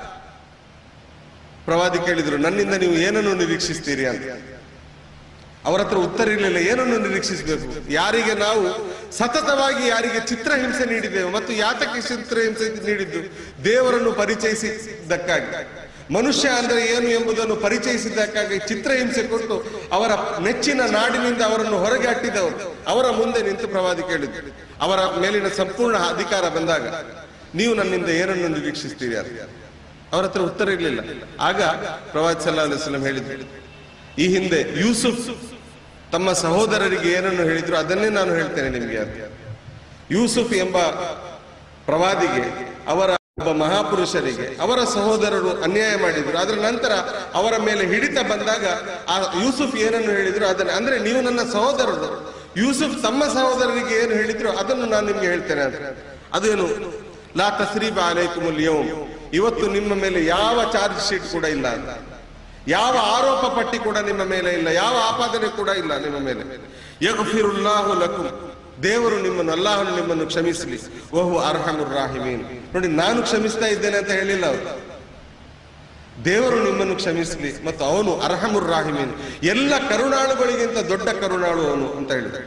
ಪ್ರವಾದಿ ಕೇಳಿದ್ರು, ನನ್ನಿಂದ ನೀವು ಏನನ್ನು ನಿರೀಕ್ಷಿಸ್ತೀರಿ ಅಂತ. ಅವರ ಹತ್ರ ಉತ್ತರ ಇರಲಿಲ್ಲ. ಏನನ್ನು ನಿರೀಕ್ಷಿಸಬೇಕು? ಯಾರಿಗೆ ನಾವು ಸತತವಾಗಿ ಯಾರಿಗೆ ಚಿತ್ರಹಿಂಸೆ ನೀಡಿದ್ದೇವೆ, ಮತ್ತು ಯಾತಕ್ಕೆ ಚಿತ್ರಹಿಂಸೆ ನೀಡಿದ್ದು? ದೇವರನ್ನು ಪರಿಚಯಿಸಿದ್ದಕ್ಕಾಗಿ, ಮನುಷ್ಯ ಅಂದ್ರೆ ಏನು ಎಂಬುದನ್ನು ಪರಿಚಯಿಸಿದ್ದಕ್ಕಾಗಿ ಚಿತ್ರಹಿಂಸೆ ಕೊಟ್ಟು ಅವರ ನೆಚ್ಚಿನ ನಾಡಿನಿಂದ ಅವರನ್ನು ಹೊರಗೆ ಅಟ್ಟಿದವರು ಅವರ ಮುಂದೆ ನಿಂತು ಪ್ರವಾದಿ ಕೇಳಿದ್ರು. ಅವರ ಮೇಲಿನ ಸಂಪೂರ್ಣ ಅಧಿಕಾರ ಬಂದಾಗ ನೀವು ನನ್ನಿಂದ ಏನನ್ನು ನಿರೀಕ್ಷಿಸ್ತೀರಿ ಅಂತ. ಅವರ ಹತ್ರ ಉತ್ತರ ಇರಲಿಲ್ಲ. ಆಗ ಪ್ರವಾದಿ ಸಲ್ಲಲ್ಲಾಹು ಅಲೈಹಿ ವಸಲ್ಲಂ ಹೇಳಿದ್ರು, ಈ ಹಿಂದೆ ಯೂಸುಫ್ ತಮ್ಮ ಸಹೋದರರಿಗೆ ಏನನ್ನು ಹೇಳಿದ್ರು ಅದನ್ನೇ ನಾನು ಹೇಳ್ತೇನೆ ನಿಮಗೆ ಅಂತ. ಯೂಸುಫ್ ಎಂಬ ಪ್ರವಾದಿಗೆ, ಅವರ ಒಬ್ಬ ಮಹಾಪುರುಷರಿಗೆ ಅವರ ಸಹೋದರರು ಅನ್ಯಾಯ ಮಾಡಿದ್ರು. ಅದರ ನಂತರ ಅವರ ಮೇಲೆ ಹಿಡಿತ ಬಂದಾಗ ಆ ಯೂಸುಫ್ ಏನನ್ನು ಹೇಳಿದ್ರು ಅದನ್ನ, ಅಂದ್ರೆ ನೀವು ನನ್ನ ಸಹೋದರರು, ಯೂಸುಫ್ ತಮ್ಮ ಸಹೋದರರಿಗೆ ಏನು ಹೇಳಿದ್ರು ಅದನ್ನು ನಾನು ನಿಮ್ಗೆ ಹೇಳ್ತೇನೆ ಅಂತ. ಅದೇನು? ಲಾ ತಸ್ರೀಬ ಅಲೈಕುಮುಲ್ ಯೌಮ್, ಇವತ್ತು ನಿಮ್ಮ ಮೇಲೆ ಯಾವ ಚಾರ್ಜ್ ಶೀಟ್ ಕೂಡ ಇಲ್ಲ ಅಂತ, ಯಾವ ಆರೋಪ ಪಟ್ಟಿ ಕೂಡ ನಿಮ್ಮ ಮೇಲೆ ಇಲ್ಲ, ಯಾವ ಆಪಾದನೆ ಕೂಡ ಇಲ್ಲ ನಿಮ್ಮ ಮೇಲೆ. ಯಗ್ಫಿರುಲ್ಲಾಹು ಲಕುಮ್, ದೇವರು ನಿಮ್ಮನ್ನು, ಅಲ್ಲಾಹನು ನಿಮ್ಮನ್ನು ಕ್ಷಮಿಸಲಿ. ವಹು ಅರ್ಹಮುರ್ ರಾಹಿಮೀನ್, ನೋಡಿ ನಾನು ಕ್ಷಮಿಸ್ತಾ ಇದ್ದೇನೆ ಅಂತ ಹೇಳಿಲ್ಲ ಅವರು, ದೇವರು ನಿಮ್ಮನ್ನು ಕ್ಷಮಿಸಲಿ ಮತ್ತು ಅವನು ಅರ್ಹಮುರ್ ರಾಹಿಮೀನ್, ಎಲ್ಲ ಕರುಣಾಳುಗಳಿಗಿಂತ ದೊಡ್ಡ ಕರುಣಾಳು ಅವನು ಅಂತ ಹೇಳಿದ.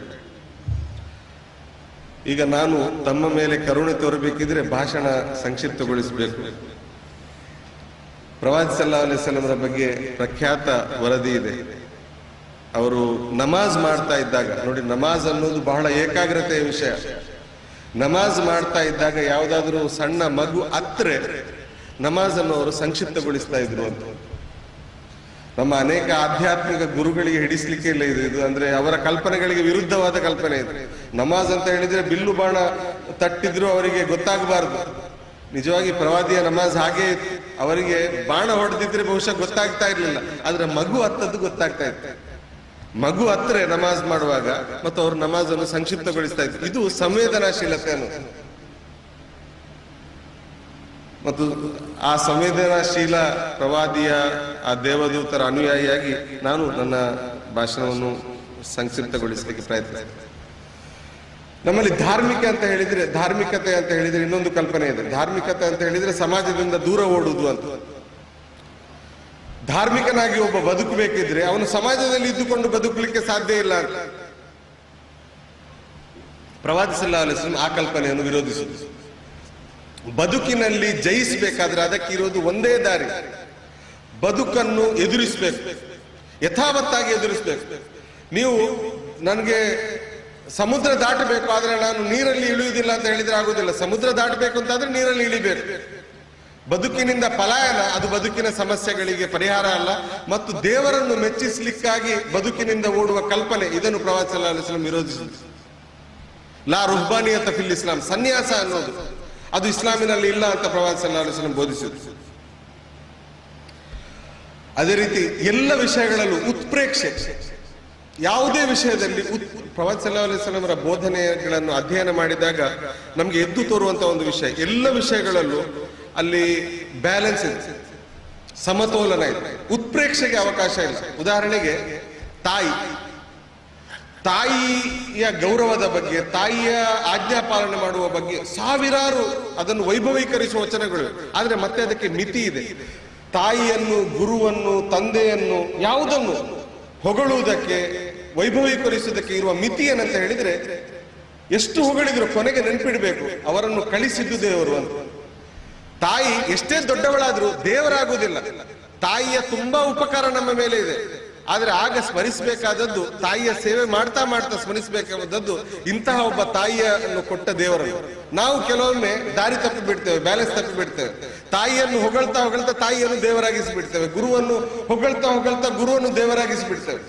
ಈಗ ನಾನು ತಮ್ಮ ಮೇಲೆ ಕರುಣೆ ತೋರಬೇಕಿದ್ರೆ ಭಾಷಣ ಸಂಕ್ಷಿಪ್ತಗೊಳಿಸಬೇಕು. ಪ್ರವಾದಿ ಸಲ್ಲಲ್ಲಾಹು ಅಲೈಹಿ ವಸಲ್ಲಂರ ಬಗ್ಗೆ ಪ್ರಖ್ಯಾತ ವರದಿ ಇದೆ. ಅವರು ನಮಾಜ್ ಮಾಡ್ತಾ ಇದ್ದಾಗ, ನೋಡಿ ನಮಾಜ್ ಅನ್ನೋದು ಬಹಳ ಏಕಾಗ್ರತೆಯ ವಿಷಯ. ನಮಾಜ್ ಮಾಡ್ತಾ ಇದ್ದಾಗ ಯಾವುದಾದ್ರೂ ಸಣ್ಣ ಮಗು ಅತ್ರೆ ನಮಾಜ್ ಅನ್ನು ಅವರು ಸಂಕ್ಷಿಪ್ತಗೊಳಿಸ್ತಾ ಇದ್ರು ಅಂತ. ನಮ್ಮ ಅನೇಕ ಆಧ್ಯಾತ್ಮಿಕ ಗುರುಗಳಿಗೆ ಹಿಡಿಸ್ಲಿಕ್ಕೆ ಇಲ್ಲ ಇದು ಅಂದ್ರೆ ಅವರ ಕಲ್ಪನೆಗಳಿಗೆ ವಿರುದ್ಧವಾದ ಕಲ್ಪನೆ ಇದೆ. ನಮಾಜ್ ಅಂತ ಹೇಳಿದ್ರೆ ಬಿಲ್ಲು ಬಾಣ ತಟ್ಟಿದ್ರು ಅವರಿಗೆ ಗೊತ್ತಾಗಬಾರದು. ನಿಜವಾಗಿ ಪ್ರವಾದಿಯ ನಮಾಜ್ ಹಾಗೆ ಅವರಿಗೆ ಬಾಣ ಹೊಡೆದಿದ್ರೆ ಬಹುಶಃ ಗೊತ್ತಾಗ್ತಾ ಇರ್ಲಿಲ್ಲ, ಆದ್ರೆ ಮಗು ಹತ್ತದ್ದು ಗೊತ್ತಾಗ್ತಾ ಇತ್ತು. ಮಗು ಹತ್ರ ನಮಾಜ್ ಮಾಡುವಾಗ ಮತ್ತು ಅವರು ನಮಾಜ್ ಅನ್ನು ಸಂಕ್ಷಿಪ್ತಗೊಳಿಸ್ತಾ ಇದ್ರು. ಇದು ಸಂವೇದನಾಶೀಲತೆ ಅನ್ನೋದು. ಮತ್ತು ಆ ಸಂವೇದನಾಶೀಲ ಪ್ರವಾದಿಯ ಆ ದೇವದೂತರ ಅನುಯಾಯಿಯಾಗಿ ನಾನು ನನ್ನ ಭಾಷಣವನ್ನು ಸಂಕ್ಷಿಪ್ತಗೊಳಿಸಲಿಕ್ಕೆ ಪ್ರಯತ್ನಿಸ್ತೇನೆ. ನಮ್ಮಲ್ಲಿ ಧಾರ್ಮಿಕತೆ ಅಂತ ಹೇಳಿದ್ರೆ ಇನ್ನೊಂದು ಕಲ್ಪನೆ ಇದೆ. ಧಾರ್ಮಿಕತೆ ಅಂತ ಹೇಳಿದ್ರೆ ಸಮಾಜದಿಂದ ದೂರ ಓಡುವುದು ಅಂತ. ಧಾರ್ಮಿಕನಾಗಿ ಒಬ್ಬ ಬದುಕಬೇಕಿದ್ರೆ ಅವನು ಸಮಾಜದಲ್ಲಿ ಇದ್ದುಕೊಂಡು ಬದುಕಲಿಕ್ಕೆ ಸಾಧ್ಯ ಇಲ್ಲ ಅಂತ ಪ್ರವಾದಿ ಸಲ್ಲಲ್ಲಾಹು ಅಲೈಹಿ ವಸಲ್ಲಂ ಆ ಕಲ್ಪನೆಯನ್ನು ವಿರೋಧಿಸಿದರು. ಬದುಕಿನಲ್ಲಿ ಜಯಿಸಬೇಕಾದ್ರೆ ಅದಕ್ಕಿರೋದು ಒಂದೇ ದಾರಿ, ಬದುಕನ್ನು ಎದುರಿಸಬೇಕು, ಯಥಾವತ್ತಾಗಿ ಎದುರಿಸಬೇಕು. ನೀವು ನನಗೆ ಸಮುದ್ರ ದಾಟಬೇಕು ಆದ್ರೆ ನಾನು ನೀರಲ್ಲಿ ಇಳಿಯುವುದಿಲ್ಲ ಅಂತ ಹೇಳಿದ್ರೆ ಆಗುದಿಲ್ಲ. ಸಮುದ್ರ ದಾಟಬೇಕು ಅಂತಾದ್ರೆ ನೀರಲ್ಲಿ ಇಳಿಬೇಕು. ಬದುಕಿನಿಂದ ಪಲಾಯನ ಅದು ಬದುಕಿನ ಸಮಸ್ಯೆಗಳಿಗೆ ಪರಿಹಾರ ಅಲ್ಲ. ಮತ್ತು ದೇವರನ್ನು ಮೆಚ್ಚಿಸಲಿಕ್ಕಾಗಿ ಬದುಕಿನಿಂದ ಓಡುವ ಕಲ್ಪನೆ, ಇದನ್ನು ಪ್ರವಾದಿ ಸಲ್ಲಲ್ಲಾಹು ಅಲೈಹಿ ವಸಲ್ಲಂ ವಿರೋಧಿಸಿದರು. ಲಾ ರುಹ್ಬಾನಿಯತ ಫಿಲ್ ಇಸ್ಲಾಂ, ಸನ್ಯಾಸ ಅನ್ನೋದು ಅದು ಇಸ್ಲಾಮಿನಲ್ಲಿ ಇಲ್ಲ ಅಂತ ಪ್ರವಾದಿ ಸಲ್ಲಲ್ಲಾಹು ಅಲೈಹಿ ವಸಲ್ಲಂ ಬೋಧಿಸಿದರು. ಅದೇ ರೀತಿ ಎಲ್ಲ ವಿಷಯಗಳಲ್ಲೂ ಉತ್ಪ್ರೇಕ್ಷೆ, ಯಾವುದೇ ವಿಷಯದಲ್ಲಿ ಪ್ರವಾದಿ ಸಲ್ಲಲ್ಲಾಹು ಅಲೈಹಿ ವಸಲ್ಲಂರ ಬೋಧನೆಗಳನ್ನು ಅಧ್ಯಯನ ಮಾಡಿದಾಗ ನಮ್ಗೆ ಎದ್ದು ತೋರುವಂತಹ ಒಂದು ವಿಷಯ, ಎಲ್ಲ ವಿಷಯಗಳಲ್ಲೂ ಅಲ್ಲಿ ಬ್ಯಾಲೆನ್ಸ್ ಇದೆ, ಸಮತೋಲನ ಇದೆ, ಉತ್ಪ್ರೇಕ್ಷೆಗೆ ಅವಕಾಶ ಇಲ್ಲ. ಉದಾಹರಣೆಗೆ ತಾಯಿಯ ಗೌರವದ ಬಗ್ಗೆ, ತಾಯಿಯ ಆಜ್ಞಾ ಪಾಲನೆ ಮಾಡುವ ಬಗ್ಗೆ ಸಾವಿರಾರು ಅದನ್ನು ವೈಭವೀಕರಿಸುವ ವಚನಗಳು, ಆದ್ರೆ ಮತ್ತೆ ಅದಕ್ಕೆ ಮಿತಿ ಇದೆ. ತಾಯಿಯನ್ನು, ಗುರುವನ್ನು, ತಂದೆಯನ್ನು ಯಾವುದನ್ನು ಹೊಗಳುವುದಕ್ಕೆ, ವೈಭವೀಕರಿಸುವುದಕ್ಕೆ ಇರುವ ಮಿತಿ ಏನಂತ ಹೇಳಿದ್ರೆ, ಎಷ್ಟು ಹೊಗಳಿದ್ರು ಕೊನೆಗೆ ನೆನಪಿಡಬೇಕು ಅವರನ್ನು ಕಳಿಸಿದ್ದು ದೇವರು ಅಂತ. ತಾಯಿ ಎಷ್ಟೇ ದೊಡ್ಡವಳಾದ್ರೂ ದೇವರಾಗುವುದಿಲ್ಲ. ತಾಯಿಯ ತುಂಬಾ ಉಪಕಾರ ನಮ್ಮ ಮೇಲೆ ಇದೆ, ಆದ್ರೆ ಆಗ ಸ್ಮರಿಸಬೇಕಾದದ್ದು, ತಾಯಿಯ ಸೇವೆ ಮಾಡ್ತಾ ಮಾಡ್ತಾ ಸ್ಮರಿಸಬೇಕಾದದ್ದು ಇಂತಹ ಒಬ್ಬ ತಾಯಿಯನ್ನು ಕೊಟ್ಟ ದೇವರನ್ನು. ನಾವು ಕೆಲವೊಮ್ಮೆ ದಾರಿ ತಪ್ಪಿ ಬಿಡ್ತೇವೆ, ಬ್ಯಾಲೆನ್ಸ್ ತಪ್ಪಿ ಬಿಡ್ತೇವೆ. ತಾಯಿಯನ್ನು ಹೊಗಳ್ತಾ ಹೊಗಳ್ತಾ ತಾಯಿಯನ್ನು ದೇವರಾಗಿಸಿ ಬಿಡ್ತೇವೆ, ಗುರುವನ್ನು ಹೊಗಳ್ತಾ ಹೊಗಳ್ತಾ ಗುರುವನ್ನು ದೇವರಾಗಿಸಿ ಬಿಡ್ತೇವೆ.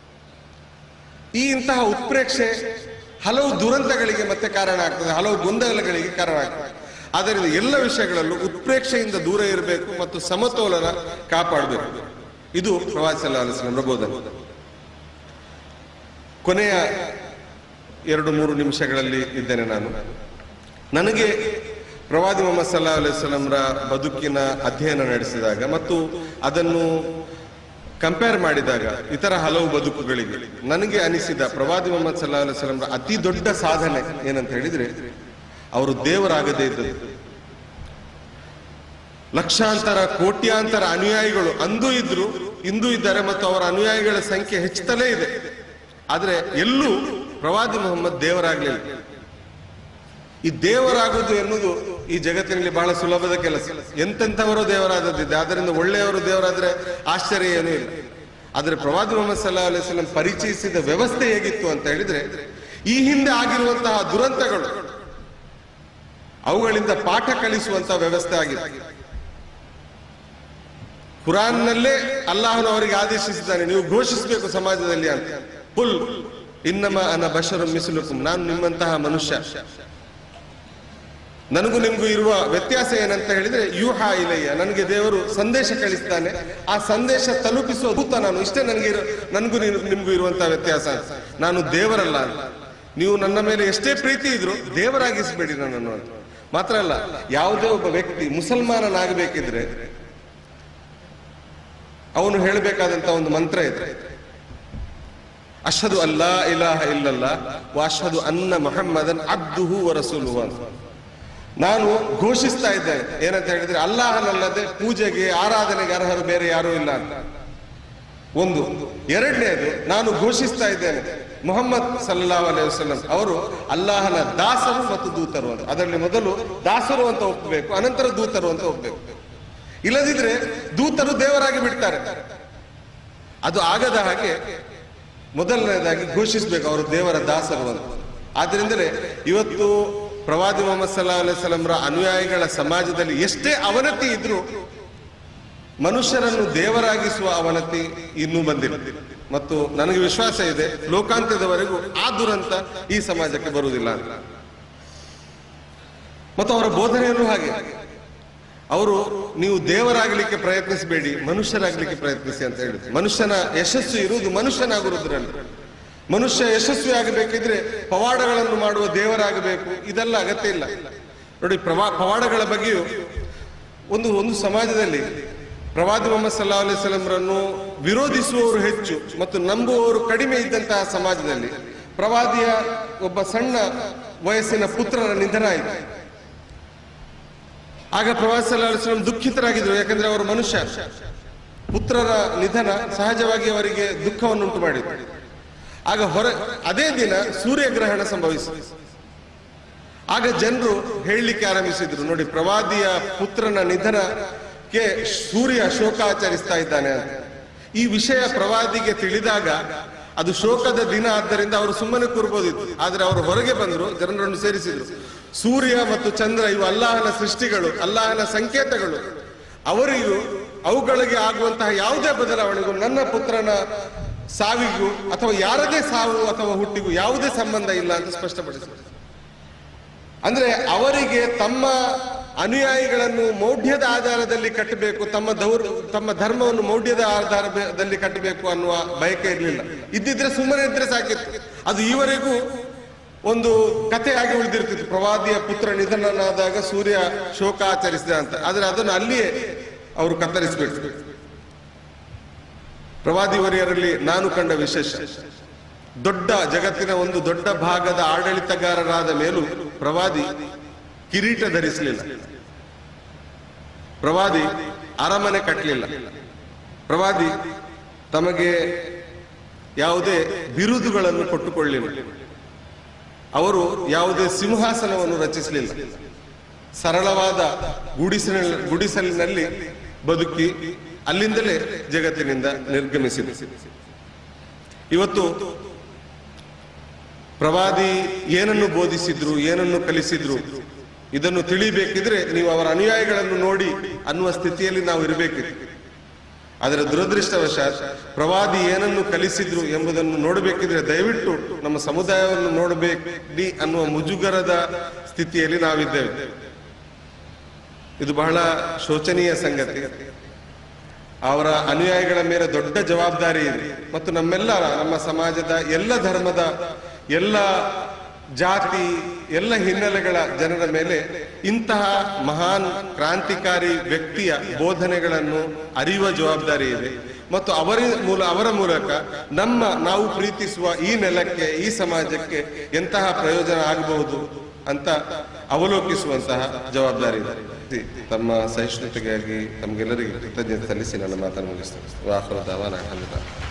ಈ ಇಂತಹ ಉತ್ಪ್ರೇಕ್ಷೆ ಹಲವು ದುರಂತಗಳಿಗೆ ಮತ್ತೆ ಕಾರಣ ಆಗ್ತದೆ, ಹಲವು ಗೊಂದಲಗಳಿಗೆ ಕಾರಣ ಆಗ್ತದೆ. ಆದ್ದರಿಂದ ಎಲ್ಲ ವಿಷಯಗಳಲ್ಲೂ ಉತ್ಪ್ರೇಕ್ಷೆಯಿಂದ ದೂರ ಇರಬೇಕು ಮತ್ತು ಸಮತೋಲನ ಕಾಪಾಡಬೇಕು. ಇದು ಪ್ರವಾದಿ ಸಲ್ಲಲ್ಲಾಹು ಅಲೈಹಿ ವಸಲ್ಲಂರ ಬೋಧನೆ. ಕೊನೆಯ 2-3 ನಿಮಿಷಗಳಲ್ಲಿ ಇದ್ದೇನೆ ನಾನು. ನನಗೆ ಪ್ರವಾದಿ ಮುಹಮ್ಮದ್ ಸಲ್ಲಲ್ಲಾಹು ಅಲೈಹಿ ವಸಲ್ಲಂರ ಬದುಕಿನ ಅಧ್ಯಯನ ನಡೆಸಿದಾಗ ಮತ್ತು ಅದನ್ನು ಕಂಪೇರ್ ಮಾಡಿದಾಗ ಇತರ ಹಲವು ಬದುಕುಗಳಿಗೆ ನನಗೆ ಅನಿಸಿದ ಪ್ರವಾದಿ ಮೊಹಮ್ಮದ್ ಸಲ್ಲಲ್ಲಾಹು ಅಲೈಹಿ ವಸಲ್ಲಂ ಅತಿ ದೊಡ್ಡ ಸಾಧನೆ ಏನಂತ ಹೇಳಿದ್ರೆ, ಅವರು ದೇವರಾಗದೇ ಇದ್ದದ್ದು. ಲಕ್ಷಾಂತರ ಕೋಟ್ಯಾಂತರ ಅನುಯಾಯಿಗಳು ಅಂದೂ ಇದ್ರು, ಇಂದೂ ಇದ್ದಾರೆ, ಮತ್ತು ಅವರ ಅನುಯಾಯಿಗಳ ಸಂಖ್ಯೆ ಹೆಚ್ಚುತ್ತಲೇ ಇದೆ. ಆದ್ರೆ ಎಲ್ಲೂ ಪ್ರವಾದಿ ಮೊಹಮ್ಮದ್ ದೇವರಾಗ್ಲಿಲ್ಲ. ಈ ದೇವರಾಗುವುದು ಎನ್ನುವುದು ಈ ಜಗತ್ತಿನಲ್ಲಿ ಬಹಳ ಸುಲಭದ ಕೆಲಸ. ಎಂತೆಂಥವರು ದೇವರಾದದ್ದಿದೆ, ಆದ್ದರಿಂದ ಒಳ್ಳೆಯವರು ದೇವರಾದ್ರೆ ಆಶ್ಚರ್ಯ ಏನೂ ಇಲ್ಲ. ಆದ್ರೆ ಪ್ರವಾದಿ ಮೊಹಮ್ಮದ್ ಸಲ್ಲಲ್ಲಾಹು ಅಲೈಹಿ ವಸಲ್ಲಂ ಪರಿಚಯಿಸಿದ ವ್ಯವಸ್ಥೆ ಹೇಗಿತ್ತು ಅಂತ ಹೇಳಿದ್ರೆ, ಈ ಹಿಂದೆ ಆಗಿರುವಂತಹ ದುರಂತಗಳು ಅವುಗಳಿಂದ ಪಾಠ ಕಲಿಸುವಂತಹ ವ್ಯವಸ್ಥೆ ಆಗಿದೆ. ಕುರಾನ್ನಲ್ಲೇ ಅಲ್ಲಾಹನು ಅವರಿಗೆ ಆದೇಶಿಸಿದ್ದಾನೆ, ನೀವು ಘೋಷಿಸಬೇಕು ಸಮಾಜದಲ್ಲಿ ಅಂತ. ಕುಲ್ ಇನ್ನಮ ಅನ ಬಶರು ಮಿಸ್ಲುಕುಂ, ನಾನು ನಿಮ್ಮಂತಹ ಮನುಷ್ಯ. ನನಗೂ ನಿಮ್ಗೂ ಇರುವ ವ್ಯತ್ಯಾಸ ಏನಂತ ಹೇಳಿದ್ರೆ, ಯೂಹಾ ಇಲಯ್ಯ, ನನಗೆ ದೇವರು ಸಂದೇಶ ಕಳಿಸ್ತಾನೆ, ಆ ಸಂದೇಶ ತಲುಪಿಸುವ ದೂತ ನಾನು. ಇಷ್ಟೇ ನನಗೂ ನಿಮ್ಗೂ ಇರುವಂತಹ ವ್ಯತ್ಯಾಸ. ನಾನು ದೇವರಲ್ಲ ಅಂತ. ನೀವು ನನ್ನ ಮೇಲೆ ಎಷ್ಟೇ ಪ್ರೀತಿ ಇದ್ರು ದೇವರಾಗಿಸಬೇಡಿ ನನ್ನನ್ನು ಅಂತ. ಮಾತ್ರ ಅಲ್ಲ, ಯಾವುದೇ ಒಬ್ಬ ವ್ಯಕ್ತಿ ಮುಸಲ್ಮಾನನಾಗಬೇಕಿದ್ರೆ ಅವನು ಹೇಳಬೇಕಾದಂತ ಒಂದು ಮಂತ್ರ ಇದೆ, ಅಶ್ಹದು ಅಲ್ಲಾ ಇಲಾಹ ಇಲ್ಲಲ್ಲಾಹ್ ವ ಅಶ್ಹದು ಅನ್ನ ಮುಹಮ್ಮದನ್ ಅಬ್ದುಹು ವ ರಸೂಲುಹು ಅಂತ. ನಾನು ಘೋಷಿಸ್ತಾ ಇದ್ದೇನೆ ಏನಂತ ಹೇಳಿದ್ರೆ, ಅಲ್ಲಾಹನಲ್ಲದೆ ಪೂಜೆಗೆ ಆರಾಧನೆಗೆ ಅರ್ಹರು ಬೇರೆ ಯಾರೂ ಇಲ್ಲ ಅಂತ ಒಂದು. ಎರಡನೇದು, ನಾನು ಘೋಷಿಸ್ತಾ ಇದ್ದೇನೆ ಮುಹಮ್ಮದ್ ಸಲ್ಲಲ್ಲಾಹು ಅಲೈಹಿ ವಸಲ್ಲಂ ಅವರು ಅಲ್ಲಾಹನ ದಾಸರು ಮತ್ತು ದೂತರು ಅಂತ. ಅದರಲ್ಲಿ ಮೊದಲು ದಾಸರು ಅಂತ ಒಪ್ಪಬೇಕು, ಅನಂತರ ದೂತರು ಅಂತ ಒಪ್ಪಬೇಕು. ಇಲ್ಲದಿದ್ರೆ ದೂತರು ದೇವರಾಗಿ ಬಿಡ್ತಾರೆ. ಅದು ಆಗದ ಹಾಗೆ ಮೊದಲನೇದಾಗಿ ಘೋಷಿಸಬೇಕು ಅವರು ದೇವರ ದಾಸರು ಅಂತ. ಆದ್ರಿಂದಲೇ ಇವತ್ತು ಪ್ರವಾದಿ ಮೊಹಮ್ಮದ್ ಸಲ್ಲಲ್ಲಾಹು ಅಲೈಹಿ ವಸಲ್ಲಂರ ಅನುಯಾಯಿಗಳ ಸಮಾಜದಲ್ಲಿ ಎಷ್ಟೇ ಅವನತಿ ಇದ್ರೂ ಮನುಷ್ಯರನ್ನು ದೇವರಾಗಿಸುವ ಅವನತಿ ಇನ್ನೂ ಬಂದಿಲ್ಲ. ಮತ್ತು ನನಗೆ ವಿಶ್ವಾಸ ಇದೆ, ಲೋಕಾಂತ್ಯದವರೆಗೂ ಆ ದುರಂತ ಈ ಸಮಾಜಕ್ಕೆ ಬರುವುದಿಲ್ಲ ಅಂತ. ಮತ್ತು ಅವರ ಬೋಧನೆಯಲ್ಲೂ ಹಾಗೆ, ಅವರು ನೀವು ದೇವರಾಗಲಿಕ್ಕೆ ಪ್ರಯತ್ನಿಸಬೇಡಿ, ಮನುಷ್ಯರಾಗಲಿಕ್ಕೆ ಪ್ರಯತ್ನಿಸಿ ಅಂತ ಹೇಳಿದ್ರು. ಮನುಷ್ಯನ ಯಶಸ್ಸು ಇರುವುದು ಮನುಷ್ಯನಾಗುವುದರಲ್ಲಿ. ಮನುಷ್ಯ ಯಶಸ್ವಿ ಆಗಬೇಕಿದ್ರೆ ಪವಾಡಗಳನ್ನು ಮಾಡುವ ದೇವರಾಗಬೇಕು, ಇದೆಲ್ಲ ಅಗತ್ಯ ಇಲ್ಲ. ನೋಡಿ, ಪವಾಡಗಳ ಬಗ್ಗೆಯೂ ಒಂದು ಸಮಾಜದಲ್ಲಿ ಪ್ರವಾದಿ ಮೊಹಮ್ಮದ್ ಸಲ್ಲಲ್ಲಾಹು ಅಲೈಹಿ ವಸಲ್ಲಂರನ್ನು ವಿರೋಧಿಸುವವರು ಹೆಚ್ಚು ಮತ್ತು ನಂಬುವವರು ಕಡಿಮೆ ಇದ್ದಂತಹ ಸಮಾಜದಲ್ಲಿ ಪ್ರವಾದಿಯ ಒಬ್ಬ ಸಣ್ಣ ವಯಸ್ಸಿನ ಪುತ್ರರ ನಿಧನ ಆಯಿತು. ಆಗ ಪ್ರವಾದಿ ಸಲ್ಲಲ್ಲಾಹು ಅಲೈಹಿ ವಸಲ್ಲಂ ದುಃಖಿತರಾಗಿದ್ರು, ಯಾಕಂದ್ರೆ ಅವರು ಮನುಷ್ಯ. ಪುತ್ರರ ನಿಧನ ಸಹಜವಾಗಿ ಅವರಿಗೆ ದುಃಖವನ್ನುಂಟು ಮಾಡಿದ್ರು. ಆಗ ಅದೇ ದಿನ ಸೂರ್ಯಗ್ರಹಣ ಸಂಭವಿಸಿತು. ಆಗ ಜನರು ಹೇಳಲಿಕ್ಕೆ ಆರಂಭಿಸಿದ್ರು, ನೋಡಿ ಪ್ರವಾದಿಯ ಪುತ್ರನ ನಿಧನಕ್ಕೆ ಸೂರ್ಯ ಶೋಕಾಚರಿಸ್ತಾ ಇದ್ದಾನೆ ಅಂತ. ಈ ವಿಷಯ ಪ್ರವಾದಿಗೆ ತಿಳಿದಾಗ ಅದು ಶೋಕದ ದಿನ ಆದ್ದರಿಂದ ಅವರು ಸುಮ್ಮನೆ ಕೂರ್ಬೋದಿತ್ತು. ಆದ್ರೆ ಅವರು ಹೊರಗೆ ಬಂದ್ರು, ಜನರನ್ನು ಸೇರಿಸಿದ್ರು. ಸೂರ್ಯ ಮತ್ತು ಚಂದ್ರ ಇವು ಅಲ್ಲಾಹನ ಸೃಷ್ಟಿಗಳು, ಅಲ್ಲಾಹನ ಸಂಕೇತಗಳು. ಅವರಿಗೂ ಅವುಗಳಿಗೆ ಆಗುವಂತಹ ಯಾವುದೇ ಬದಲಾವಣೆಗೂ ನನ್ನ ಪುತ್ರನ ಸಾವಿಗೂ ಅಥವಾ ಯಾರದೇ ಸಾವು ಅಥವಾ ಹುಟ್ಟಿಗೂ ಯಾವುದೇ ಸಂಬಂಧ ಇಲ್ಲ ಅಂತ ಸ್ಪಷ್ಟಪಡಿಸಿದರು. ಅಂದ್ರೆ ಅವರಿಗೆ ತಮ್ಮ ಅನುಯಾಯಿಗಳನ್ನು ಮೌಢ್ಯದ ಆಧಾರದಲ್ಲಿ ಕಟ್ಟಬೇಕು, ತಮ್ಮ ಧರ್ಮವನ್ನು ಮೌಢ್ಯದ ಆಧಾರದಲ್ಲಿ ಕಟ್ಟಬೇಕು ಅನ್ನುವ ಬಯಕೆ ಇರಲಿಲ್ಲ. ಇದ್ದಿದ್ರೆ ಸುಮ್ಮನೆ ಇದ್ರೆ ಸಾಕಿತ್ತು. ಅದು ಈವರೆಗೂ ಒಂದು ಕಥೆಯಾಗಿ ಉಳಿದಿರ್ತಿತ್ತು, ಪ್ರವಾದಿಯ ಪುತ್ರ ನಿಧನನಾದಾಗ ಸೂರ್ಯ ಶೋಕ ಆಚರಿಸಿದ ಅಂತ. ಆದ್ರೆ ಅದನ್ನು ಅಲ್ಲಿಯೇ ಅವರು ಕತ್ತರಿಸಬೇಕು. ಪ್ರವಾದಿ ವರಿಯರಲ್ಲಿ ನಾನು ಕಂಡ ವಿಶೇಷ, ಜಗತ್ತಿನ ಒಂದು ದೊಡ್ಡ ಭಾಗದ ಆಡಳಿತಗಾರರಾದ ಮೇಲೂ ಪ್ರವಾದಿ ಕಿರೀಟ ಧರಿಸಲಿಲ್ಲ, ಪ್ರವಾದಿ ಅರಮನೆ ಕಟ್ಟಲಿಲ್ಲ, ಪ್ರವಾದಿ ತಮಗೆ ಯಾವುದೇ ಬಿರುದುಗಳನ್ನು ಕೊಟ್ಟುಕೊಳ್ಳಲಿಲ್ಲ, ಅವರು ಯಾವುದೇ ಸಿಂಹಾಸನವನ್ನು ರಚಿಸಲಿಲ್ಲ. ಸರಳವಾದ ಗುಡಿಸಲಿನಲ್ಲಿ ಬದುಕಿ ಅಲ್ಲಿಂದಲೇ ಜಗತ್ತಿನಿಂದ ನಿರ್ಗಮಿಸಿದೆ. ಇವತ್ತು ಪ್ರವಾದಿ ಏನನ್ನು ಬೋಧಿಸಿದ್ರು, ಏನನ್ನು ಕಲಿಸಿದ್ರು, ಇದನ್ನು ತಿಳಿಬೇಕಿದ್ರೆ ನೀವು ಅವರ ಅನುಯಾಯಿಗಳನ್ನು ನೋಡಿ ಅನ್ನುವ ಸ್ಥಿತಿಯಲ್ಲಿ ನಾವು ಇರಬೇಕಿತ್ತು. ಆದರೆ ದುರದೃಷ್ಟವಶಾತ್ ಪ್ರವಾದಿ ಏನನ್ನು ಕಲಿಸಿದ್ರು ಎಂಬುದನ್ನು ನೋಡಬೇಕಿದ್ರೆ ದಯವಿಟ್ಟು ನಮ್ಮ ಸಮುದಾಯವನ್ನು ನೋಡಬೇಡಿ ಅನ್ನುವ ಮುಜುಗರದ ಸ್ಥಿತಿಯಲ್ಲಿ ನಾವಿದ್ದೇವೆ. ಇದು ಬಹಳ ಶೋಚನೀಯ ಸಂಗತಿ. ಅವರ ಅನುಯಾಯಿಗಳ ಮೇಲೆ ದೊಡ್ಡ ಜವಾಬ್ದಾರಿ ಇದೆ. ಮತ್ತು ನಮ್ಮ ಸಮಾಜದ ಎಲ್ಲ ಧರ್ಮದ, ಎಲ್ಲ ಜಾತಿ, ಎಲ್ಲ ಹಿನ್ನೆಲೆಗಳ ಜನರ ಮೇಲೆ ಇಂತಹ ಮಹಾನ್ ಕ್ರಾಂತಿಕಾರಿ ವ್ಯಕ್ತಿಯ ಬೋಧನೆಗಳನ್ನು ಅರಿಯುವ ಜವಾಬ್ದಾರಿ ಇದೆ. ಮತ್ತು ಅವರ ಮೂಲಕ ನಾವು ಪ್ರೀತಿಸುವ ಈ ನೆಲಕ್ಕೆ, ಈ ಸಮಾಜಕ್ಕೆ ಎಂತಹ ಪ್ರಯೋಜನ ಆಗಬಹುದು ಅಂತ ಅವಲೋಕಿಸುವಂತಹ ಜವಾಬ್ದಾರಿ ಇದೆ. ತಮ್ಮ ಸಹಿಷ್ಣುತೆಗಾಗಿ ತಮಗೆಲ್ಲರಿಗೂ ಕೃತಜ್ಞತೆ ಸಲ್ಲಿಸಿ ನನ್ನ ಮಾತನ್ನು ಮುಗಿಸ್ತೇನೆ.